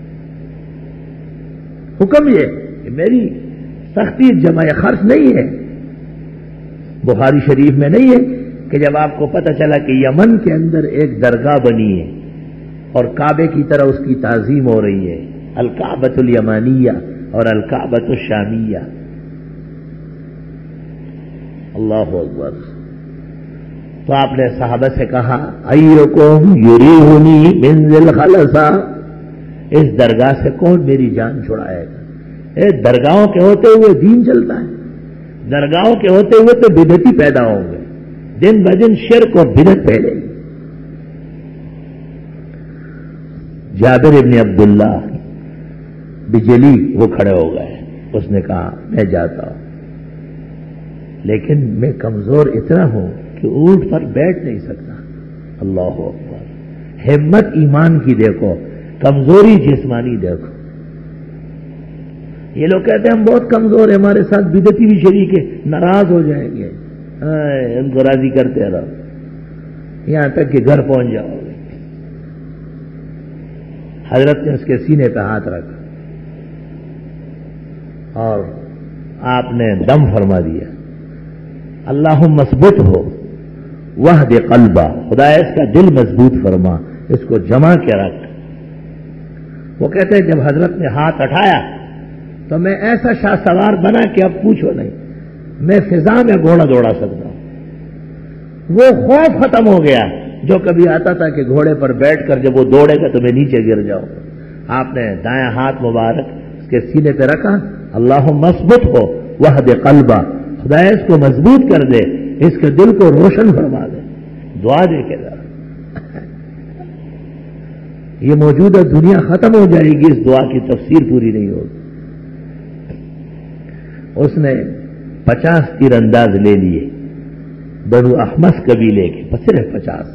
حکم یہ کہ میری سختی جمع خرچ نہیں ہے، بخاری شریف میں نہیں ہے کہ جب آپ کو پتہ چلا کہ یمن کے اندر ایک درگاہ بنی ہے اور کعبے کی طرح اس کی تعظیم ہو رہی ہے، الکعبۃ الیمانیہ اور الکعبۃ الشامیہ، اللہ اکبر، تو آپ نے صحابہ سے کہا ایکم یریحنی من ذی الخلصہ، اس درگاہ سے کون میری جان چھڑائے گا؟ درگاہوں کے ہوتے ہوئے دین چلتا ہے، درگاہوں کے ہوتے ہوئے تو بدعتی پیدا ہوں گے، دن بدن شرک اور بدعت پھیلے گی۔ جابر ابن عبداللہ بجلی وہ کھڑے ہو گئے، اس نے کہا میں جاتا ہوں، لیکن میں کمزور اتنا ہوں کہ اونٹ پر بیٹھ نہیں سکتا۔ اللہ اکبر، ہمت ایمان کی دیکھو، کمزوری جسمانی دیکھو۔ یہ لوگ کہتے ہیں ہم بہت کمزور ہیں، ہمارے ساتھ بدعتی بھی شریک ہے، ناراض ہو جائیں گے، ان کو راضی کرتے رہو یہاں تک کہ گھر پہنچ جاؤ گے۔ حضرت نے اس کے سینے پہ ہاتھ رکھا اور آپ نے دم فرما دیا، اللہم مثبت ہو وحد قلبہ، خدا اس کا دل مضبوط فرما، اس کو جمع کے رکھ۔ وہ کہتے ہیں جب حضرت نے ہاتھ اٹھایا تو میں ایسا شاہ سوار بنا کہ اب پوچھو نہیں، میں فضا میں گھوڑا دوڑا سکتا ہوں۔ وہ خوف ختم ہو گیا جو کبھی آتا تھا کہ گھوڑے پر بیٹھ کر جب وہ دوڑے گا تو میں نیچے گر جاؤں۔ آپ نے دایاں ہاتھ مبارک اس کے سینے پہ رکھا، اللہم مثبت ہو وحد قلبہ، خدا اس کو مضبوط کر دے، اس کے دل کو روشن فرما دے، دعا دے کے ذرا۔ یہ موجودہ دنیا ختم ہو جائے گی، اس دعا کی تفسیر پوری نہیں ہوگی۔ اس نے 50 تیر انداز لے لیے بنو احمس قبیلے کے، صرف 50،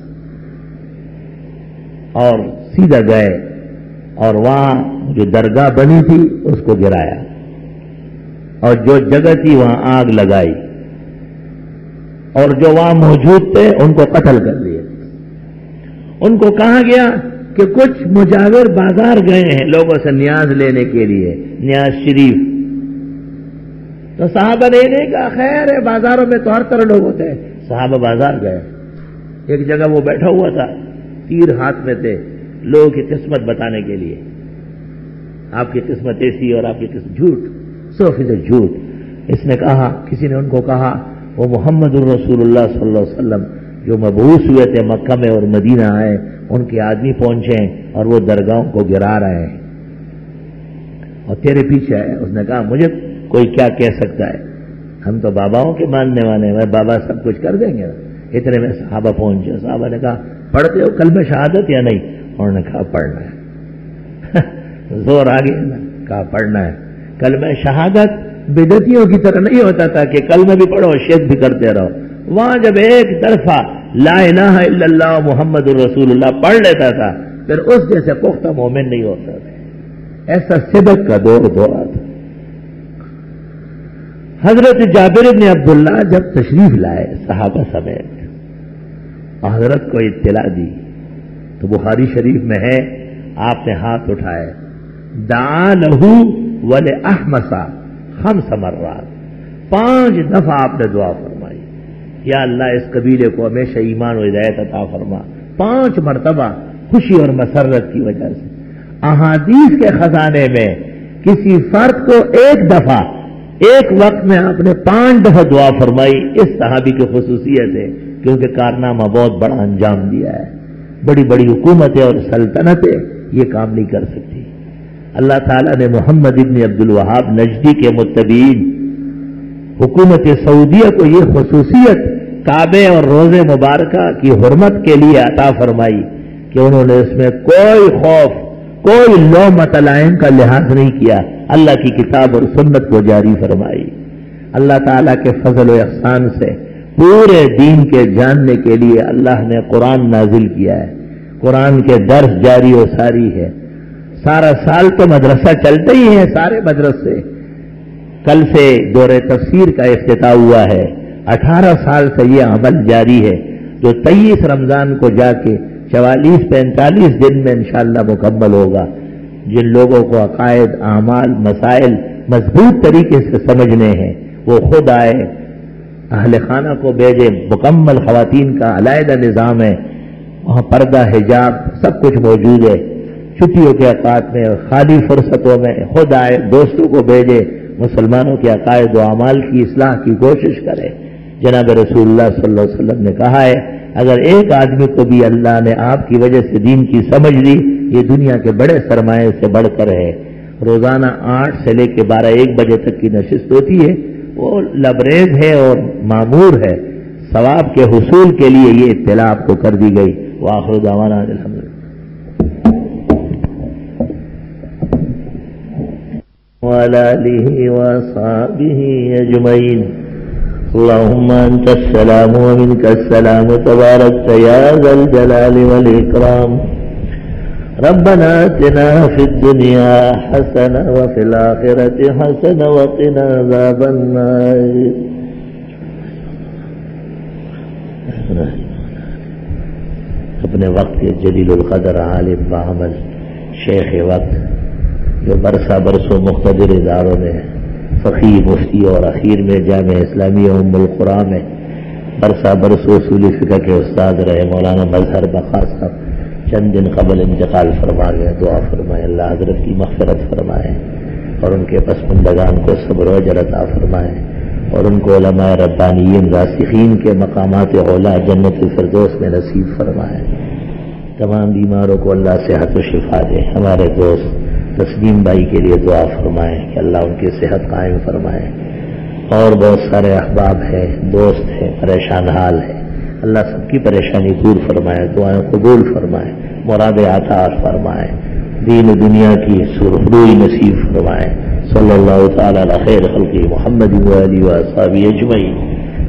اور سیدھا گئے اور وہاں جو درگاہ بنی تھی اس کو گرایا، اور جو جگہ تھی وہاں آگ لگائی، اور جو وہاں موجود تھے ان کو قتل کر دیا۔ ان کو کہا گیا کہ کچھ مجاور بازار گئے ہیں لوگوں سے نیاز لینے کے لیے، نیاز شریف۔ تو صحابہ نے نہیں کہا خیر ہے، بازاروں میں تو ہر طرح لوگ ہوتے ہیں۔ صحابہ بازار گئے، ایک جگہ وہ بیٹھا ہوا تھا، تیر ہاتھ میں تھے، لوگوں کی قسمت بتانے کے لیے، آپ کی قسمت ایسی اور آپ کی قسمت، جھوٹ، 100% جھوٹ۔ اس نے کہا، کسی نے ان کو کہا وہ محمد الرسول اللہ صلی اللہ علیہ وسلم جو مبعوث ہوئے تھے مکہ میں اور مدینہ آئے، ان کے آدمی پہنچے اور وہ درگاہوں کو گرا رہے ہیں، اور تیرے پیچھے آیا. اس نے کہا مجھے کوئی کیا کہہ سکتا ہے, ہم تو باباؤں کے ماننے والے ہیں, بابا سب کچھ کر دیں گے. اتنے میں صحابہ پہنچے. صحابہ نے کہا پڑھتے ہو کلمہ شہادت یا نہیں؟ انہوں نے کہا پڑھنا ہے. زور آ گیا نا, کہا پڑھنا ہے. کلمہ شہادت بدعتیوں کی طرح نہیں ہوتا تھا کہ کلمہ بھی پڑھو شیخ بھی کرتے رہو. وہاں جب ایک طرفہ لا الہ الا اللہ محمد الرسول اللہ پڑھ لیتا تھا پھر اس جیسے پختہ مومن نہیں ہوتا تھا. ایسا صدق کا دور دورہ تھا. حضرت جابر بن عبداللہ جب تشریف لائے صحابہ سمیت, حضرت کو اطلاع دی تو بخاری شریف میں ہے, آپ نے ہاتھ اٹھائے, دعا لہو ولأحمس 5 مرات, 5 دفعہ آپ نے دعا فرمائی, یا اللہ اس قبیلے کو ہمیشہ ایمان و ہدایت عطا فرما. 5 مرتبہ خوشی اور مسرت کی وجہ سے. احادیث کے خزانے میں کسی فرد کو ایک دفعہ ایک وقت میں آپ نے 5 دفعہ دعا فرمائی. اس صحابی کی خصوصیت ہے کیونکہ کارنامہ بہت بڑا انجام دیا ہے. بڑی بڑی حکومتیں اور سلطنتیں یہ کام نہیں کر سکتی. اللہ تعالیٰ نے محمد ابن عبد الوہاب نجدی کے متبعین حکومت سعودیہ کو یہ خصوصیت کعبے اور روزے مبارکہ کی حرمت کے لیے عطا فرمائی کہ انہوں نے اس میں کوئی خوف, کوئی لومۃ لائم کا لحاظ نہیں کیا. اللہ کی کتاب اور سنت کو جاری فرمائی. اللہ تعالیٰ کے فضل و احسان سے پورے دین کے جاننے کے لیے اللہ نے قرآن نازل کیا ہے. قرآن کے درس جاری و ساری ہے. سارا سال تو مدرسہ چلتا ہی ہے, سارے مدرسے. کل سے دور تفسیر کا افتتاح ہوا ہے. 18 سال سے یہ عمل جاری ہے جو 23 رمضان کو جا کے 44-45 دن میں انشاءاللہ مکمل ہوگا. جن لوگوں کو عقائد, اعمال, مسائل مضبوط طریقے سے سمجھنے ہیں وہ خود آئے, اہل خانہ کو بھیجے. مکمل خواتین کا علیحدہ نظام ہے, وہاں پردہ, حجاب سب کچھ موجود ہے. چھٹیوں کے اوقات میں, خالی فرصتوں میں خود آئے, دوستوں کو بھیجے, مسلمانوں کے عقائد و اعمال کی اصلاح کی کوشش کرے. جناب رسول اللہ صلی اللہ علیہ وسلم نے کہا ہے اگر ایک آدمی کو بھی اللہ نے آپ کی وجہ سے دین کی سمجھ دی یہ دنیا کے بڑے سرمایے سے بڑھ کر ہے. روزانہ 8 سے لے کے 12-1 بجے تک کی نشست ہوتی ہے, وہ لبریز ہے اور معمور ہے. ثواب کے حصول کے لیے یہ اطلاع آپ کو کر دی گئی. وآخر دعوانا الحمدللہ. وعلى آله وأصحابه أجمعين. اللهم أنت السلام ومنك السلام تباركت يا ذا الجلال والإكرام. ربنا آتنا في الدنيا حسنة وفي الآخرة حسنة وقنا عذاب النار. اپنے وقت کے جلیل القدر عالم بعمل شیخ وقت جو برسا برسوں مقتدر اداروں میں فقیہ, مفتی اور اخیر میں جامع اسلامیہ ام القرآن میں برسا برسوں اصول فقہ کے استاد رہے مولانا مظہر بقا صاحب چند دن قبل انتقال فرما گئے. دعا فرمائے اللہ حضرت کی مغفرت فرمائے اور ان کے پسماندگان کو صبر و اجر عطا فرمائے اور ان کو علماء ربانیین راسخین کے مقامات اولا جنت الفردوس میں نصیب فرمائے. تمام بیماروں کو اللہ صحت و شفا دے. ہمارے دوست تسلیم بھائی کے لیے دعا فرمائیں کہ اللہ ان کی صحت قائم فرمائے. اور بہت سارے احباب ہیں, دوست ہیں, پریشان حال ہیں, اللہ سب کی پریشانی دور فرمائے, دعائیں قبول فرمائے, مراد عطا فرمائے, دین و دنیا کی سرخروئی نصیب فرمائے. صلی اللہ تعالی علی خیر خلقہ محمد و آلہ و اصحابہ اجمعین.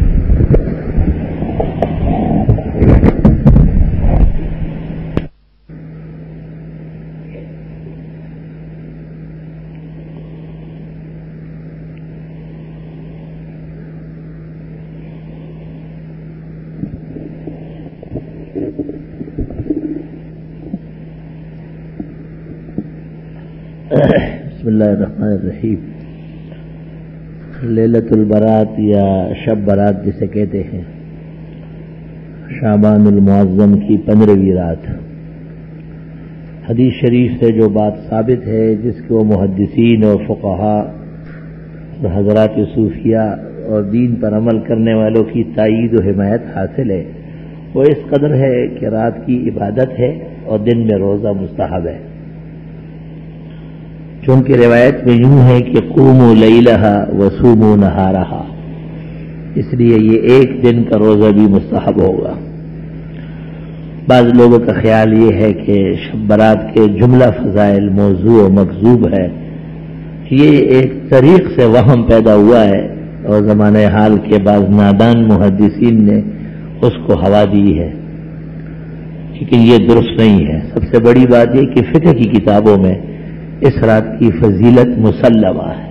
بسم اللہ الرحمن الرحیم. لیلۃ البرات یا شب برات جسے کہتے ہیں, شعبان المعظم کی 15ویں رات. حدیث شریف سے جو بات ثابت ہے جس کو محدثین اور فقہاء اور حضرات صوفیہ اور دین پر عمل کرنے والوں کی تائید و حمایت حاصل ہے وہ اس قدر ہے کہ رات کی عبادت ہے اور دن میں روزہ مستحب ہے. چونکہ روایت میں یوں ہے کہ قوموا لیلہا وصوموا نہارہا، اس لیے یہ ایک دن کا روزہ بھی مستحب ہوگا۔ بعض لوگوں کا خیال یہ ہے کہ شب برات کے جملہ فضائل موضوع و مکذوب ہے، یہ ایک طریق سے وہم پیدا ہوا ہے اور زمانہ حال کے بعض نادان محدثین نے اس کو ہوا دی ہے، لیکن یہ درست نہیں ہے۔ سب سے بڑی بات یہ کہ فقہ کی کتابوں میں اس رات کی فضیلت مسلمہ ہے،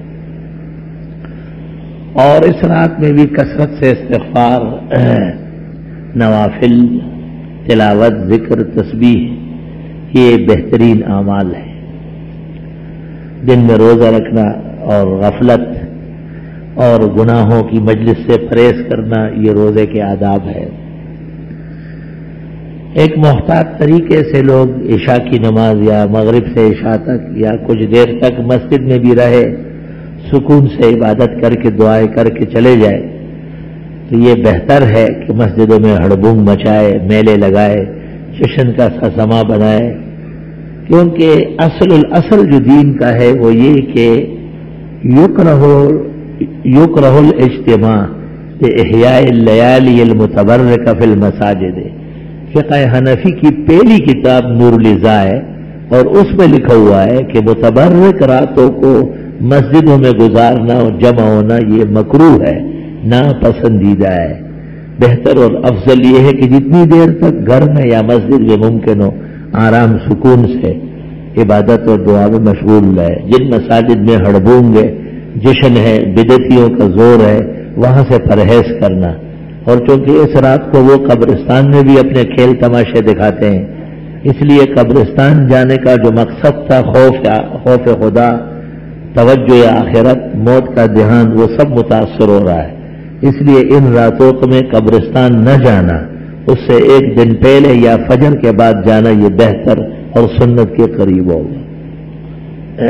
اور اس رات میں بھی کثرت سے استغفار، نوافل، تلاوت، ذکر، تسبیح، یہ بہترین اعمال ہے۔ دن میں روزہ رکھنا اور غفلت اور گناہوں کی مجلس سے پرہیز کرنا یہ روزے کے آداب ہے۔ ایک محتاط طریقے سے لوگ عشاء کی نماز یا مغرب سے عشاء تک یا کچھ دیر تک مسجد میں بھی رہے، سکون سے عبادت کر کے دعائیں کر کے چلے جائے تو یہ بہتر ہے کہ مسجدوں میں ہڑبنگ مچائے، میلے لگائے، جشن کا سما بنائے، کیونکہ اصل جو دین کا ہے وہ یہ کہ یکرہ الاجتماع لإحیاء اللیالی المتبرکہ فی المساجد۔ فقہ حنفی کی پہلی کتاب نور الضیاء ہے اور اس میں لکھا ہوا ہے کہ متبرک راتوں کو مسجدوں میں گزارنا اور جمع ہونا یہ مکروہ ہے، ناپسندیدہ ہے۔ بہتر اور افضل یہ ہے کہ جتنی دیر تک گھر میں یا مسجد میں ممکن ہو آرام سکون سے عبادت اور دعا میں مشغول رہے۔ جن مساجد میں ہڑبونگ ہے، جشن ہے، بدعتیوں کا زور ہے، وہاں سے پرہیز کرنا۔ اور چونکہ اس رات کو وہ قبرستان میں بھی اپنے کھیل تماشے دکھاتے ہیں، اس لیے قبرستان جانے کا جو مقصد تھا، خوف خدا، توجہ آخرت، موت کا دھیان، وہ سب متاثر ہو رہا ہے۔ اس لیے ان راتوں میں قبرستان نہ جانا، اس سے ایک دن پہلے یا فجر کے بعد جانا یہ بہتر اور سنت کے قریب ہوگا۔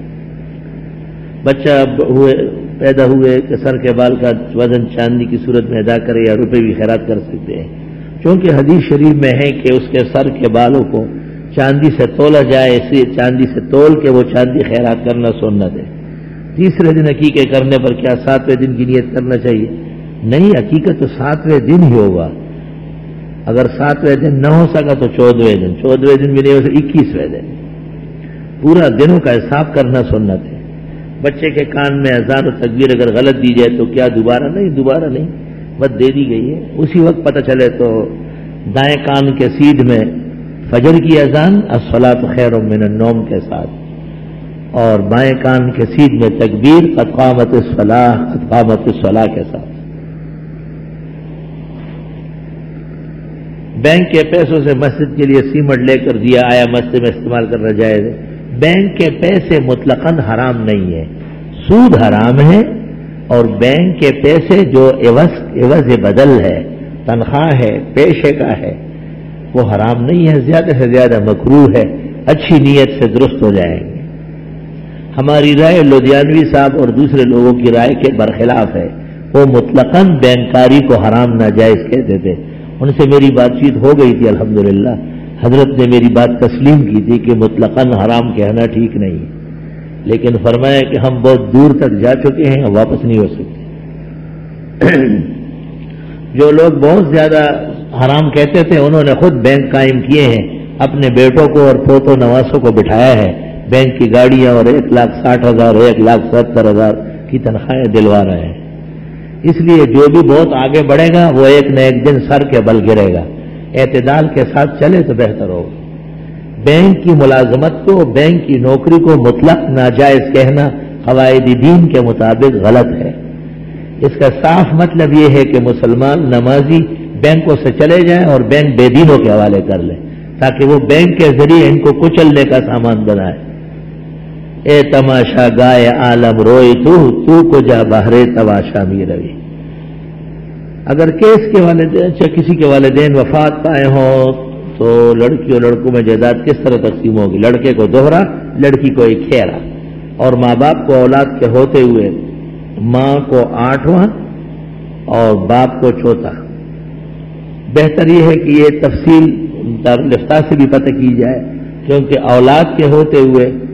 بچہ پیدا ہوئے کہ سر کے بال کا وزن چاندی کی صورت میں ادا کرے یا روپے بھی خیرات کر سکتے ہیں، چونکہ حدیث شریف میں ہے کہ اس کے سر کے بالوں کو چاندی سے تولا جائے، اس لیے چاندی سے تول کے وہ چاندی خیرات کرنا سنت ہے۔ تیسرے دن عقیقے کرنے پر کیا 7ویں دن کی نیت کرنا چاہیے؟ نہیں، عقیقہ تو 7ویں دن ہی ہوگا۔ اگر 7ویں دن نہ ہو سکا تو 14ویں دن، 14ویں دن بھی نہیں ہو سکا 21ویں دن۔ پورا دنوں کا حساب کرنا سنت ہے۔ بچے کے کان میں اذان و تکبیر اگر غلط دی جائے تو کیا دوبارہ نہیں، بس دے دی گئی ہے۔ اسی وقت پتہ چلے تو دائیں کان کے سیدھ میں فجر کی اذان الصلاۃ خیر من النوم کے ساتھ، اور بائیں کان کے سیدھ میں تکبیر قد قامت الصلاۃ کے ساتھ۔ بینک کے پیسوں سے مسجد کے لیے سیمنٹ لے کر دیا، آیا مسجد میں استعمال کرنا جائز ہے؟ بینک کے پیسے مطلقاً حرام نہیں ہے، سود حرام ہے، اور بینک کے پیسے جو عوض بدل ہے، تنخواہ ہے، پیشے کا ہے، وہ حرام نہیں ہے، زیادہ سے زیادہ مکروہ ہے، اچھی نیت سے درست ہو جائیں گے۔ ہماری رائے لدھیانوی صاحب اور دوسرے لوگوں کی رائے کے برخلاف ہے، وہ مطلقاً بینکاری کو حرام ناجائز کہتے تھے۔ ان سے میری بات چیت ہو گئی تھی الحمدللہ، حضرت نے میری بات تسلیم کی تھی کہ مطلقاً حرام کہنا ٹھیک نہیں، لیکن فرمایا کہ ہم بہت دور تک جا چکے ہیں، واپس نہیں ہو سکتے۔ جو لوگ بہت زیادہ حرام کہتے تھے انہوں نے خود بینک قائم کیے ہیں، اپنے بیٹوں کو اور پوتوں نواسوں کو بٹھایا ہے، بینک کی گاڑیاں اور 1,60,000 اور 1,70,000 کی تنخواہیں دلوا رہے ہیں۔ اس لیے جو بھی بہت آگے بڑھے گا وہ ایک نہ ایک دن سر کے بل گرے گا۔ اعتدال کے ساتھ چلے تو بہتر ہوگا۔ بینک کی ملازمت کو، بینک کی نوکری کو مطلق ناجائز کہنا قواعد دین کے مطابق غلط ہے۔ اس کا صاف مطلب یہ ہے کہ مسلمان نمازی بینکوں سے چلے جائیں اور بینک بے دینوں کے حوالے کر لیں تاکہ وہ بینک کے ذریعے ان کو کچلنے کا سامان بنائے۔ اے تماشا گائے عالم روئی تو کو جا بہرے تماشا می روی۔ اگر کسی کے والدین وفات پائے ہوں تو لڑکی اور لڑکوں میں جائیداد کس طرح تقسیم ہوگی؟ لڑکے کو دوہرا، لڑکی کو ایک کھیرا، اور ماں باپ کو اولاد کے ہوتے ہوئے ماں کو 8واں اور باپ کو 4تھا۔ بہتر یہ ہے کہ یہ تفصیل دارالفتہ سے بھی پتہ کی جائے، کیونکہ اولاد کے ہوتے ہوئے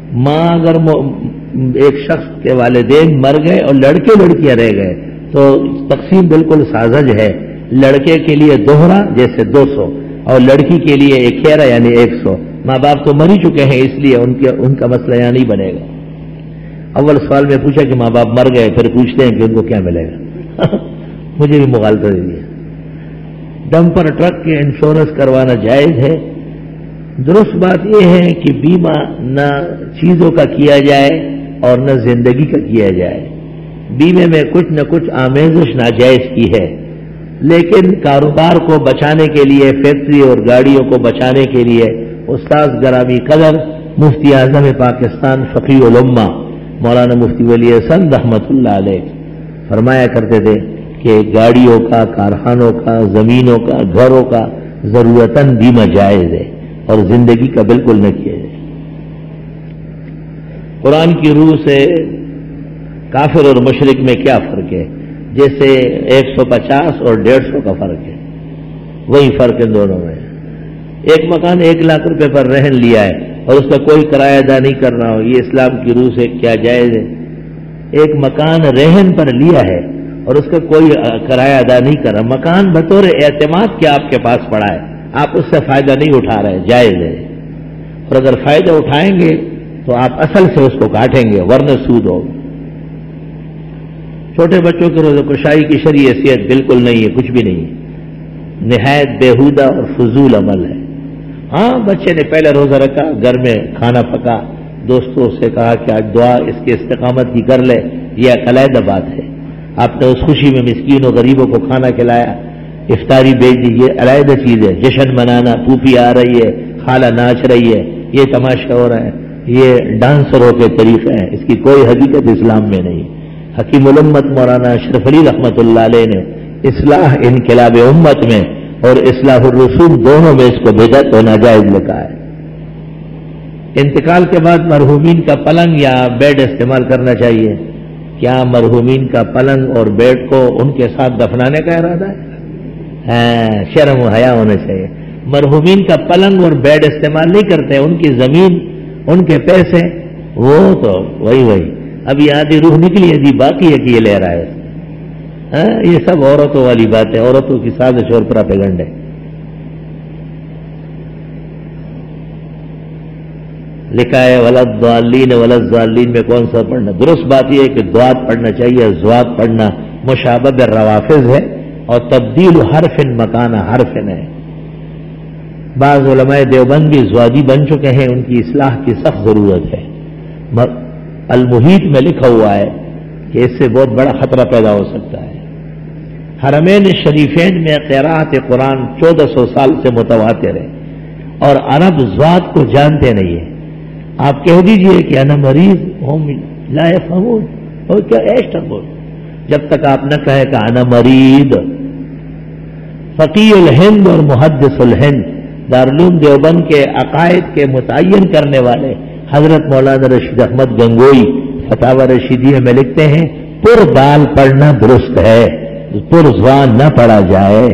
ماں اگر ایک شخص کے والدین مر گئے اور لڑکے لڑکیاں رہ گئے تو تقسیم بالکل ساذج ہے. لڑکے کے لیے دوہرا جیسے 200 اور لڑکی کے لیے اکیرا یعنی 100. ماں باپ تو مر ہی چکے ہیں اس لیے ان کا مسئلہ یہاں نہیں بنے گا. اول سوال میں پوچھا کہ ماں باپ مر گئے, پھر پوچھتے ہیں کہ ان کو کیا ملے گا. مجھے بھی مغالطہ دے دیا. ڈمپر ٹرک کے انشورنس کروانا جائز ہے. درست بات یہ ہے کہ بیمہ نہ چیزوں کا کیا جائے اور نہ زندگی کا کیا جائے. بیمے میں کچھ نہ کچھ آمیزش ناجائز کی ہے, لیکن کاروبار کو بچانے کے لیے, فیکٹری اور گاڑیوں کو بچانے کے لیے استاد گرامی قدر مفتی اعظم پاکستان فقیہ الامہ مولانا مفتی ولی حسن رحمۃ اللہ علیہ فرمایا کرتے تھے کہ گاڑیوں کا, کارخانوں کا, زمینوں کا, گھروں کا ضرورتاً بیمہ جائز ہے اور زندگی کا بالکل نہ کیا جائے. قرآن کی روح سے کافر اور مشرک میں کیا فرق ہے؟ جیسے 150 اور 150 کا فرق ہے, وہی فرق ان دونوں میں. ایک مکان 1 لاکھ روپے پر رہن لیا ہے اور اس کا کوئی کرایہ ادا نہیں کر رہا ہو, یہ اسلام کی روح سے کیا جائز ہے؟ ایک مکان رہن پر لیا ہے اور اس کا کوئی کرایہ ادا نہیں کر رہا, مکان بطور اعتماد کیا آپ کے پاس پڑا ہے, آپ اس سے فائدہ نہیں اٹھا رہے, جائز ہے. اور اگر فائدہ اٹھائیں گے تو آپ اصل سے اس کو کاٹیں گے ورنہ سود ہوگا. چھوٹے بچوں کی روزہ کشائی کی شرعی حیثیت بالکل نہیں ہے, کچھ بھی نہیں ہے, نہایت بیہودہ اور فضول عمل ہے. ہاں بچے نے پہلے روزہ رکھا, گھر میں کھانا پکا, دوستوں سے کہا کہ آج دعا اس کے استقامت کی کر لے, یہ علیحدہ بات ہے. آپ نے اس خوشی میں مسکین و غریبوں کو کھانا کھلایا, افطاری بیچ دی, یہ علیحدہ چیز ہے. جشن منانا, پھوپھی آ رہی ہے, خالہ ناچ رہی ہے, یہ تماشا ہو رہا ہے, یہ ڈانسروں کے طریقے ہیں, اس کی کوئی حقیقت اسلام میں نہیں. حکیم الامت مولانا اشرف علی رحمۃ اللہ علیہ نے اصلاح انقلاب امت میں اور اصلاح الرسوم دونوں میں اس کو بدعت و ناجائز لکھا ہے. انتقال کے بعد مرحومین کا پلنگ یا بیڈ استعمال کرنا چاہیے. کیا مرحومین کا پلنگ اور بیڈ کو ان کے ساتھ دفنانے کا ارادہ ہے؟ شرم و حیا ہونا چاہیے. مرحومین کا پلنگ اور بیڈ استعمال نہیں کرتے, ان کی زمین, ان کے پیسے, وہ تو وہی ابھی آدھی روح نکلی ہے جی, باقی ہے کہ یہ لے رہا ہے. یہ سب عورتوں والی بات ہے, عورتوں کی سازش اور پراپیگنڈ ہے. لکھا ہے ولضالین, ولضالین میں کون سا پڑھنا؟ درست بات یہ ہے کہ دعات پڑھنا چاہیے. زوات پڑھنا مشابہ بالروافظ ہے اور تبدیل حرف مکان حرف ہے. بعض علماء دیوبند بھی زوادی بن چکے ہیں, ان کی اصلاح کی سخت ضرورت ہے. المحیط میں لکھا ہوا ہے کہ اس سے بہت بڑا خطرہ پیدا ہو سکتا ہے. حرمین شریفین میں قراءت قرآن 1400 سال سے متواتر ہے اور عرب زوات کو جانتے نہیں ہیں. آپ کہہ دیجئے کہ انا مریض ہم لا یفہمون, اور کیا ایش بول, جب تک آپ نہ کہے کہ انا مریض. فقیہ الہند اور محدث الہند دارالعلوم دیوبند کے عقائد کے متعین کرنے والے حضرت مولانا رشید احمد گنگوئی فتاوی رشیدیہ میں لکھتے ہیں پر دال پڑھنا درست ہے, پر زبان نہ پڑھا جائے.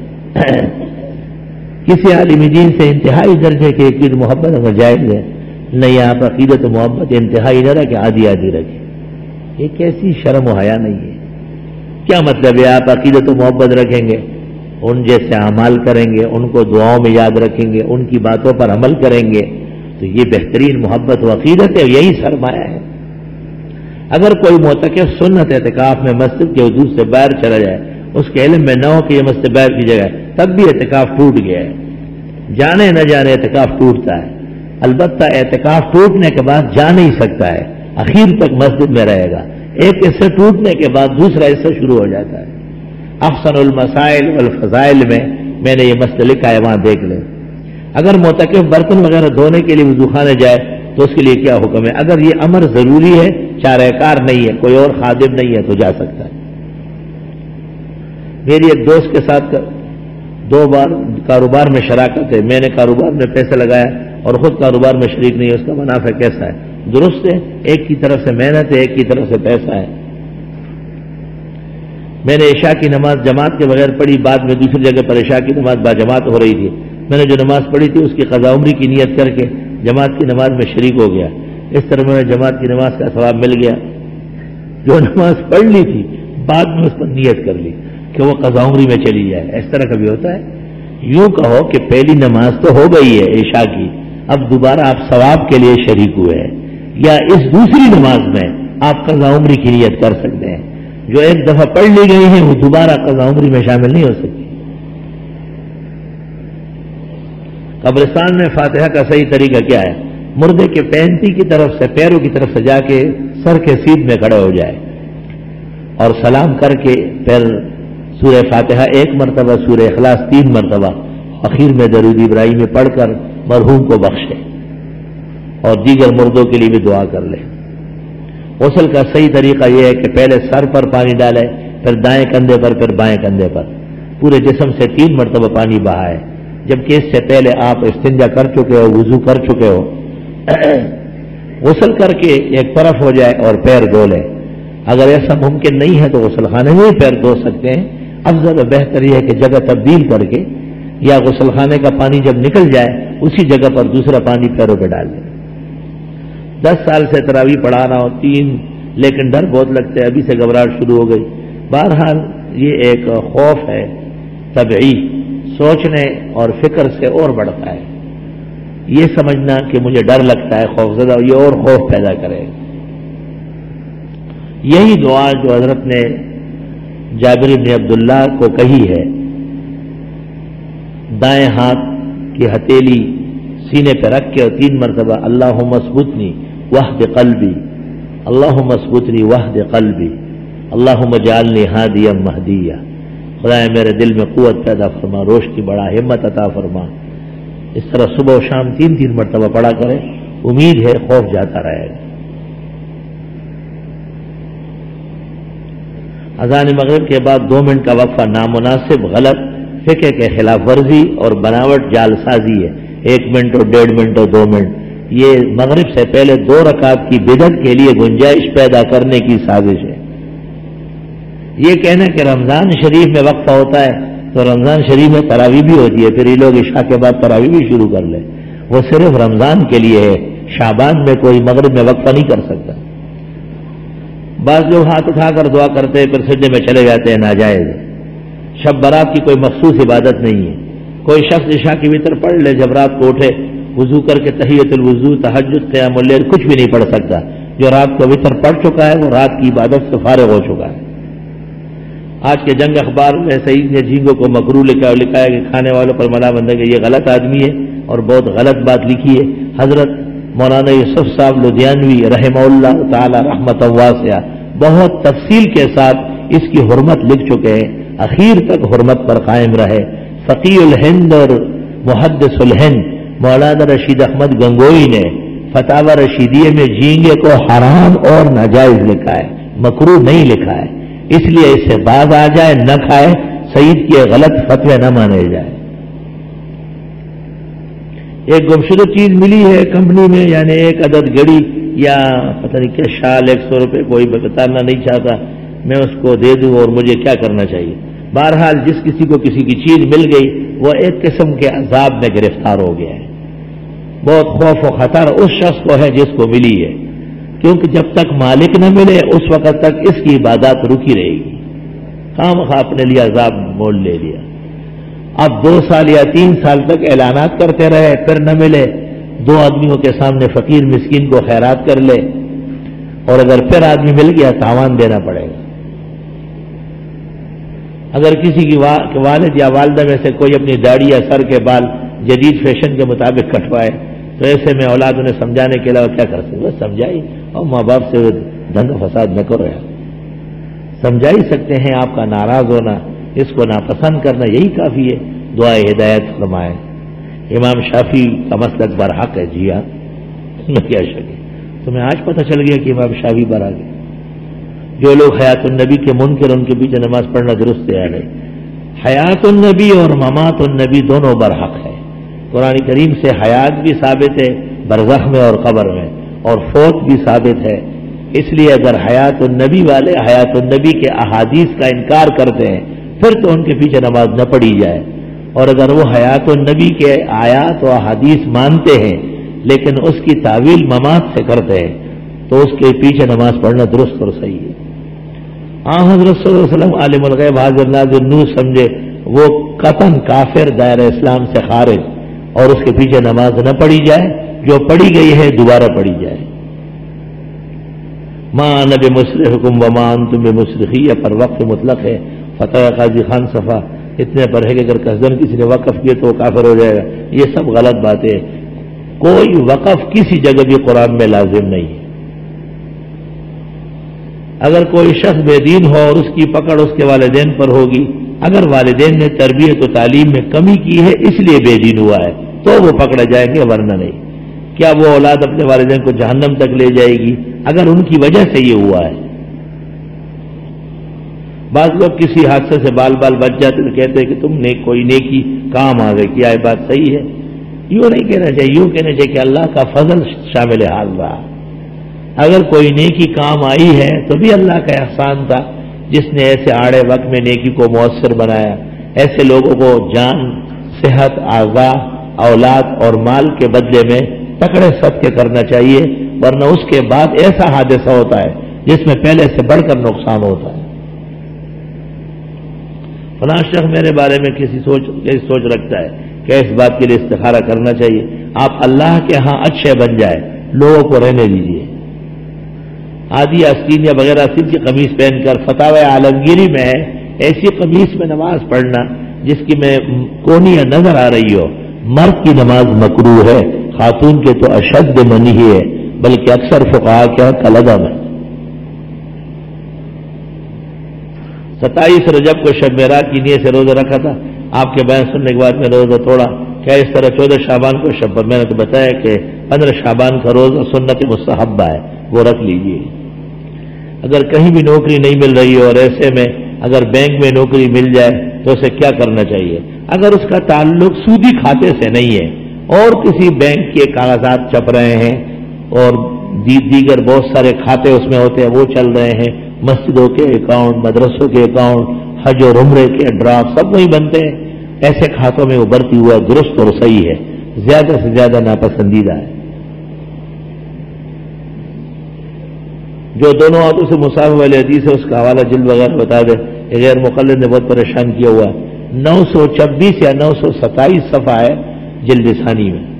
کسی عالم دین سے انتہائی درجے کے عقید محبت اگر جائز ہے, نہیں آپ عقیدت و محبت انتہائی نہ رکھیں, آدھی آدھی رکھیں. یہ کیسی شرم و حیا نہیں ہے؟ کیا مطلب ہے آپ عقیدت و محبت رکھیں گے, ان جیسے اعمال کریں گے, ان کو دعاؤں میں یاد رکھیں گے, ان کی باتوں پر عمل کریں گے, تو یہ بہترین محبت و عقیدت ہے, یہی سرمایہ ہے. اگر کوئی معتکف سنت اعتکاف میں مسجد کے حدود سے باہر چلا جائے, اس کے علم میں نہ ہو کہ یہ مسجد باہر کی جگہ ہے, تب بھی اعتکاف ٹوٹ گیا ہے. جانے نہ جانے اعتکاف ٹوٹتا ہے. البتہ اعتکاف ٹوٹنے کے بعد جا نہیں سکتا ہے, اخیر تک مسجد میں رہے گا. ایک حصہ ٹوٹنے کے بعد دوسرا حصہ شروع ہو جاتا ہے. احسن المسائل والفضائل میں نے یہ مسئلہ لکھا ہے, وہاں دیکھ لیں. اگر معتکف برتن وغیرہ دھونے کے لیے وضو خانے جائے تو اس کے لیے کیا حکم ہے؟ اگر یہ امر ضروری ہے, چارہ کار نہیں ہے, کوئی اور خادم نہیں ہے, تو جا سکتا ہے. میری ایک دوست کے ساتھ 2 بار کاروبار میں شراکت ہے. میں نے کاروبار میں پیسہ لگایا اور خود کاروبار میں شریک نہیں ہے. اس کا منافع کیسا ہے؟ درست ہے, ایک کی طرف سے محنت ہے, ایک کی طرف سے پیسہ ہے. میں نے عشاء کی نماز جماعت کے بغیر پڑھی, بعد میں دوسری جگہ پر عشاء کی نماز باجماعت ہو رہی تھی. میں نے جو نماز پڑھی تھی اس کی قضا عمری کی نیت کر کے جماعت کی نماز میں شریک ہو گیا. اس طرح میں جماعت کی نماز کا ثواب مل گیا. جو نماز پڑھ لی تھی بعد میں اس پر نیت کر لی کہ وہ قضا عمری میں چلی جائے. اس طرح کبھی ہوتا ہے؟ یوں کہو کہ پہلی نماز تو ہو گئی ہے عشاء کی، اب دوبارہ آپ ثواب کے لیے شریک ہوئے ہیں، یا اس دوسری نماز میں آپ قضا عمری کی نیت کر سکتے ہیں. جو ایک دفعہ پڑھ لی گئی ہیں وہ دوبارہ قضا عمری میں شامل نہیں ہو سکتی. قبرستان میں فاتحہ کا صحیح طریقہ کیا ہے؟ مردے کے پینتی کی طرف سے، پیروں کی طرف سے جا کے سر کے سیدھ میں کھڑے ہو جائے اور سلام کر کے پھر سورہ فاتحہ 1 مرتبہ، سورہ اخلاص 3 مرتبہ، اخیر میں درود ابراہیمی پڑھ کر مرحوم کو بخشے اور دیگر مردوں کے لیے بھی دعا کر لے. غسل کا صحیح طریقہ یہ ہے کہ پہلے سر پر پانی ڈالے، پھر دائیں کندھے پر، پھر بائیں کندھے پر، پورے جسم سے 3 مرتبہ پانی بہائے. جبکہ اس سے پہلے آپ استنجا کر چکے ہو، وضو کر چکے ہو. غسل کر کے ایک طرف ہو جائے اور پیر دھو لیں. اگر ایسا ممکن نہیں ہے تو غسل خانے میں ہی پیر دھو سکتے ہیں. افضل و بہتر یہ ہے کہ جگہ تبدیل کر کے یا غسل خانے کا پانی جب نکل جائے اسی جگہ پر دوسرا پانی پیروں پہ ڈال دیں. 10 سال سے تراویح پڑھا رہا ہوں 3، لیکن ڈر بہت لگتا ہے، ابھی سے گھبراہٹ شروع ہو گئی. بہرحال یہ ایک خوف ہے طبعی، سوچنے اور فکر سے اور بڑھتا ہے. یہ سمجھنا کہ مجھے ڈر لگتا ہے، خوفزدہ، یہ اور خوف پیدا کرے. یہی دعا جو حضرت نے جابر بن عبداللہ کو کہی ہے، دائیں ہاتھ کی ہتھیلی سینے پہ رکھ کے اور 3 مرتبہ اللہم اثبتنی وحد قلبی، اللہم اثبتنی وحد قلبی، اللہم اجعلنی ہادیا مہدیا. خدایا میرے دل میں قوت پیدا فرما، روشنی بڑھا، ہمت عطا فرما. اس طرح صبح و شام 3 مرتبہ پڑھا کرے، امید ہے خوف جاتا رہے گا. اذان مغرب کے بعد 2 منٹ کا وقفہ نامناسب، غلط، فقہ کے خلاف ورزی اور بناوٹ جال سازی ہے. 1 منٹ اور 1.5 منٹ اور 2 منٹ، یہ مغرب سے پہلے 2 رکعت کی بدعت کے لیے گنجائش پیدا کرنے کی سازش ہے. یہ کہنا کہ رمضان شریف میں وقفہ ہوتا ہے تو رمضان شریف میں تراویح بھی ہوتی ہے، پھر یہ لوگ عشاء کے بعد تراویح بھی شروع کر لیں. وہ صرف رمضان کے لیے ہے، شعبان میں کوئی مغرب میں وقفہ نہیں کر سکتا. بعض لوگ ہاتھ اٹھا کر دعا کرتے ہیں پھر سجدے میں چلے جاتے ہیں، ناجائز ہے. شب برات کی کوئی مخصوص عبادت نہیں ہے. کوئی شخص عشاء کی وتر پڑھ لے، جب رات کو اٹھے وضو کر کے تحیۃ الوضو، تہجد، قیام اللیل کچھ بھی نہیں پڑھ سکتا. جو رات کو وتر پڑھ چکا ہے وہ رات کی عبادت سے فارغ ہو چکا ہے. آج کے جنگ اخبار میں سعید نے جھینگوں کو مکروہ لکھا ہے کہ کھانے والوں پر منع بندہ کہ یہ غلط آدمی ہے اور بہت غلط بات لکھی ہے. حضرت مولانا یوسف صاحب لدھیانوی رحمہ اللہ تعالی رحمۃ واسعہ بہت تفصیل کے ساتھ اس کی حرمت لکھ چکے ہیں، اخیر تک حرمت پر قائم رہے. فقی الہند اور محدث الہند مولانا رشید احمد گنگوئی نے فتاوی رشیدیہ میں جھینگے کو حرام اور ناجائز لکھا ہے، مکروہ نہیں لکھا ہے. اس لیے اس سے باز آ جائے، نہ کھائے، سعید کے غلط فتوے نہ مانے جائے. ایک گمشدہ چیز ملی ہے کمپنی میں، یعنی 1 عدد گھڑی یا پتہ نہیں کیا شال 100 روپے، کوئی بتانا نہیں چاہتا، میں اس کو دے دوں اور مجھے کیا کرنا چاہیے. بہرحال جس کسی کو کسی کی چیز مل گئی وہ ایک قسم کے عذاب میں گرفتار ہو گیا ہے. بہت خوف و خطر اس شخص کو ہے جس کو ملی ہے، کیونکہ جب تک مالک نہ ملے اس وقت تک اس کی عبادات رکی رہے گی. خامخواہ اپنے لیے عذاب مول لے لیا. اب 2 سال یا 3 سال تک اعلانات کرتے رہے، پھر نہ ملے، 2 آدمیوں کے سامنے فقیر مسکین کو خیرات کر لے، اور اگر پھر آدمی مل گیا تاوان دینا پڑے گا. اگر کسی کی والد یا والدہ میں سے کوئی اپنی داڑھی یا سر کے بال جدید فیشن کے مطابق کٹوائے تو ایسے میں اولاد انہیں سمجھانے کے علاوہ کیا کر سکتے؟ بس سمجھائی، اور ماں باپ سے دنگ فساد نہ کرو یار. سمجھا ہی سکتے ہیں، آپ کا ناراض ہونا، اس کو ناپسند کرنا یہی کافی ہے. دعائے ہدایت فرمائے. امام شافعی کا مسلک برحق ہے. جی ہاں، کیا شک ہے؟ تمہیں آج پتہ چل گیا کہ امام شافعی برحق ہے. جو لوگ حیات النبی کے منکر ان کے پیچھے نماز پڑھنا درست ہے نہیں. حیات النبی اور ممات النبی دونوں برحق ہے. قرآن کریم سے حیات بھی ثابت ہے برزخ میں اور قبر میں، اور فوت بھی ثابت ہے. اس لیے اگر حیات النبی والے حیات النبی کے احادیث کا انکار کرتے ہیں پھر تو ان کے پیچھے نماز نہ پڑھی جائے، اور اگر وہ حیات النبی کے آیات و احادیث مانتے ہیں لیکن اس کی تعویل ممات سے کرتے ہیں تو اس کے پیچھے نماز پڑھنا درست اور صحیح ہے. حضرت صلی اللہ علیہ وسلم عالم الغیب حاضر ناظر نور سمجھے وہ قطعاً کافر دائرہ اسلام سے خارج، اور اس کے پیچھے نماز نہ پڑھی جائے، جو پڑھی گئی ہے دوبارہ پڑھی جائے. ما انا بمصرخکم وما انتم بمصرخی پر وقف مطلق ہے. فتح قاضی خان صفا اتنے پر ہے کہ اگر قصدن کسی نے وقف کیے تو وہ کافر ہو جائے گا. یہ سب غلط باتیں. کوئی وقف کسی جگہ بھی قرآن میں لازم نہیں ہے. اگر کوئی شخص بے دین ہو اور اس کی پکڑ اس کے والدین پر ہوگی، اگر والدین نے تربیت و تعلیم میں کمی کی ہے اس لیے بے دین ہوا ہے تو وہ پکڑے جائیں گے، ورنہ نہیں. کیا وہ اولاد اپنے والدین کو جہنم تک لے جائے گی اگر ان کی وجہ سے یہ ہوا ہے؟ بعض لوگ کسی حادثے سے بال بچ جاتے تو کہتے ہیں کہ تم نے کوئی نیکی کام آ گئی. کیا یہ بات صحیح ہے؟ یوں نہیں کہنا چاہیے، یوں کہنا چاہیے کہ اللہ کا فضل شامل حال رہا. اگر کوئی نیکی کام آئی ہے تو بھی اللہ کا احسان تھا جس نے ایسے آڑے وقت میں نیکی کو مؤثر بنایا. ایسے لوگوں کو جان، صحت، اعضاء، اولاد اور مال کے بدلے میں تکڑے صدقے کرنا چاہیے، ورنہ اس کے بعد ایسا حادثہ ہوتا ہے جس میں پہلے سے بڑھ کر نقصان ہوتا ہے. فلاں شخص میرے بارے میں کیسی سوچ رکھتا ہے کہ اس بات کے لیے استخارہ کرنا چاہیے. آپ اللہ کے ہاں اچھے بن جائے، لوگوں کو رہنے دیجیے. آدھی آستین یا بغیر آستین کی قمیص پہن کر فتاوی عالمگیری میں ہے ایسی قمیص میں نماز پڑھنا جس کی میں کونیاں نظر آ رہی ہو. مرد کی نماز مکروہ ہے، خاتون کے تو اشد منی ہی ہے، بلکہ اکثر فقہا کے کالعدم ہے. 27 رجب کو شب معراج کی نیت سے روزہ رکھا تھا. آپ کے بیان سننے کے بعد میں روزہ توڑا. کیا اس طرح 14 شعبان کو شب پر؟ میں نے تو بتایا کہ 15 شعبان کا روزہ سنت مستحبہ ہے، وہ رکھ لیجیے. اگر کہیں بھی نوکری نہیں مل رہی ہے اور ایسے میں اگر بینک میں نوکری مل جائے تو اسے کیا کرنا چاہیے؟ اگر اس کا تعلق سودی کھاتے سے نہیں ہے اور کسی بینک کے کاغذات چھپ رہے ہیں اور دیگر بہت سارے کھاتے اس میں ہوتے ہیں وہ چل رہے ہیں، مسجدوں کے اکاؤنٹ، مدرسوں کے اکاؤنٹ، حج اور عمرے کے ڈرافٹ سب وہی بنتے ہیں، ایسے کھاتوں میں ابھرتی ہوا درست اور صحیح ہے، زیادہ سے زیادہ ناپسندیدہ ہے. جو دونوں ہاتھوں سے مصحف والی حدیث ہے اس کا حوالہ جلد وغیرہ بتا دے. غیر مقلد نے بہت پریشان کیا ہوا ہے. 926 یا 927 صفحہ ہے جلد ثانی میں.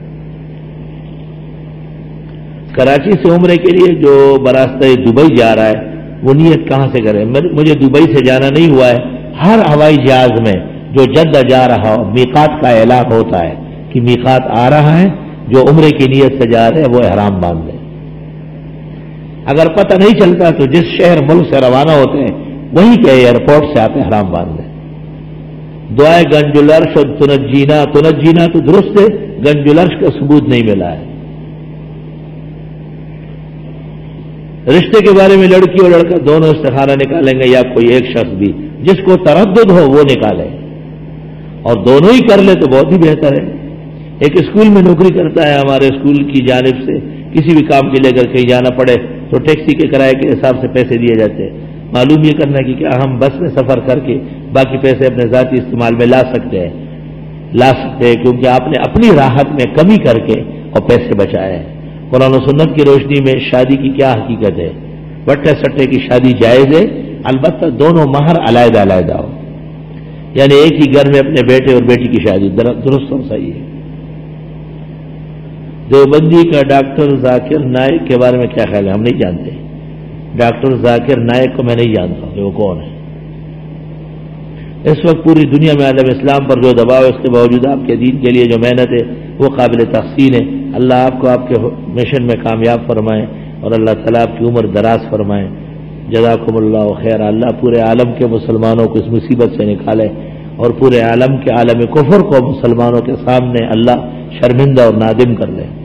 کراچی سے عمرے کے لیے جو براستہ دبئی جا رہا ہے وہ نیت کہاں سے کرے؟ مجھے دبئی سے جانا نہیں ہوا ہے. ہر ہوائی جہاز میں جو جدہ جا رہا ہو میقات کا اعلان ہوتا ہے کہ میقات آ رہا ہے، جو عمرے کی نیت سے جا رہے ہیں وہ احرام باندھ لیں. اگر پتہ نہیں چلتا تو جس شہر ملک سے روانہ ہوتے ہیں وہیں کے ایئرپورٹ سے آپ احرام باندھ لیں. دعائے گنج العرش تنجینا تو درست ہے، گنج العرش کا ثبوت نہیں ملا ہے. رشتے کے بارے میں لڑکی اور لڑکا دونوں استخارہ نکالیں گے یا کوئی ایک شخص بھی؟ جس کو تردد ہو وہ نکالے اور دونوں ہی کر لے تو بہت ہی بہتر ہے. ایک اسکول میں نوکری کرتا ہے، ہمارے اسکول کی جانب سے کسی بھی کام کے لے کر کہیں جانا پڑے تو ٹیکسی کے کرائے کے حساب سے پیسے دیے جاتے ہیں. معلوم یہ کرنا کہ کیا ہم بس میں سفر کر کے باقی پیسے اپنے ذاتی استعمال میں لا سکتے ہیں کیونکہ آپ نے اپنی راحت میں کمی کر کے اور پیسے بچائے ہیں. قرآن و سنت کی روشنی میں شادی کی کیا حقیقت ہے؟ بٹے سٹے کی شادی جائز ہے، البتہ دونوں مہر علیحدہ علیحدہ ہو، یعنی ایک ہی گھر میں اپنے بیٹے اور بیٹی کی شادی درست اور صحیح ہے. دیوبندی کا ڈاکٹر ذاکر نائک کے بارے میں کیا خیال ہے؟ ہم نہیں جانتے. ڈاکٹر ذاکر نائک کو میں نہیں جانتا کہ وہ کون ہے. اس وقت پوری دنیا میں عالم اسلام پر جو دباؤ ہے اس کے باوجود آپ کے دین کے لیے جو محنت ہے وہ قابل تحسین ہے. اللہ آپ کو آپ کے مشن میں کامیاب فرمائے اور اللہ تعالیٰ آپ کی عمر دراز فرمائے. جزاکم اللہ خیر. اللہ پورے عالم کے مسلمانوں کو اس مصیبت سے نکالے اور پورے عالم کے عالم کفر کو مسلمانوں کے سامنے اللہ شرمندہ اور نادم کر لے.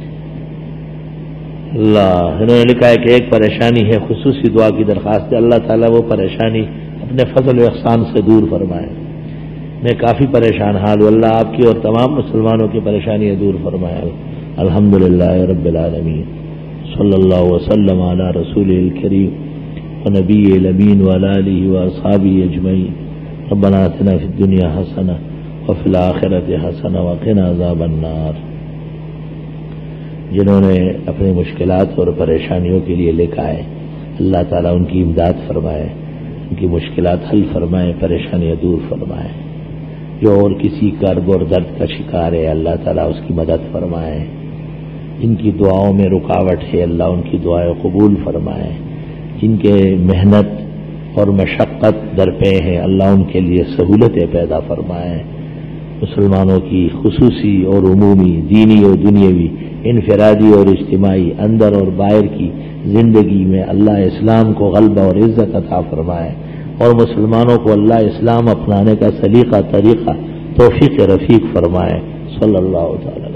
اللہ انہوں نے لکھا ہے کہ ایک پریشانی ہے، خصوصی دعا کی درخواست ہے. اللہ تعالیٰ وہ پریشانی اپنے فضل و احسان سے دور فرمائے. میں کافی پریشان حال ہوں، اللہ آپ کی اور تمام مسلمانوں کی پریشانیاں دور فرمائے. الحمدللہ رب العالمین. صلی اللہ وسلم علی رسول الکریم ونبی الامین وعلی آلہ واصحابہ اجمعین. ربنا آتنا فی الدنیا حسنہ وفی الآخرۃ حسنہ وقنا عذاب النار. جنہوں نے اپنی مشکلات اور پریشانیوں کے لیے لکھا ہے، اللہ تعالیٰ ان کی امداد فرمائے، ان کی مشکلات حل فرمائے، پریشانیاں دور فرمائے۔ جو اور کسی کرب اور درد کا شکار ہے، اللہ تعالیٰ اس کی مدد فرمائے۔ جن کی دعاؤں میں رکاوٹ ہے، اللہ ان کی دعائیں قبول فرمائے۔ جن کے محنت اور مشقت درپے ہیں، اللہ ان کے لیے سہولتیں پیدا فرمائے۔ مسلمانوں کی خصوصی اور عمومی، دینی اور دنیاوی، انفرادی اور اجتماعی، اندر اور باہر کی زندگی میں اللہ اسلام کو غلبہ اور عزت عطا فرمائے، اور مسلمانوں کو اللہ اسلام اپنانے کا سلیقہ طریقہ توفیق رفیق فرمائے۔ صلی اللہ تعالی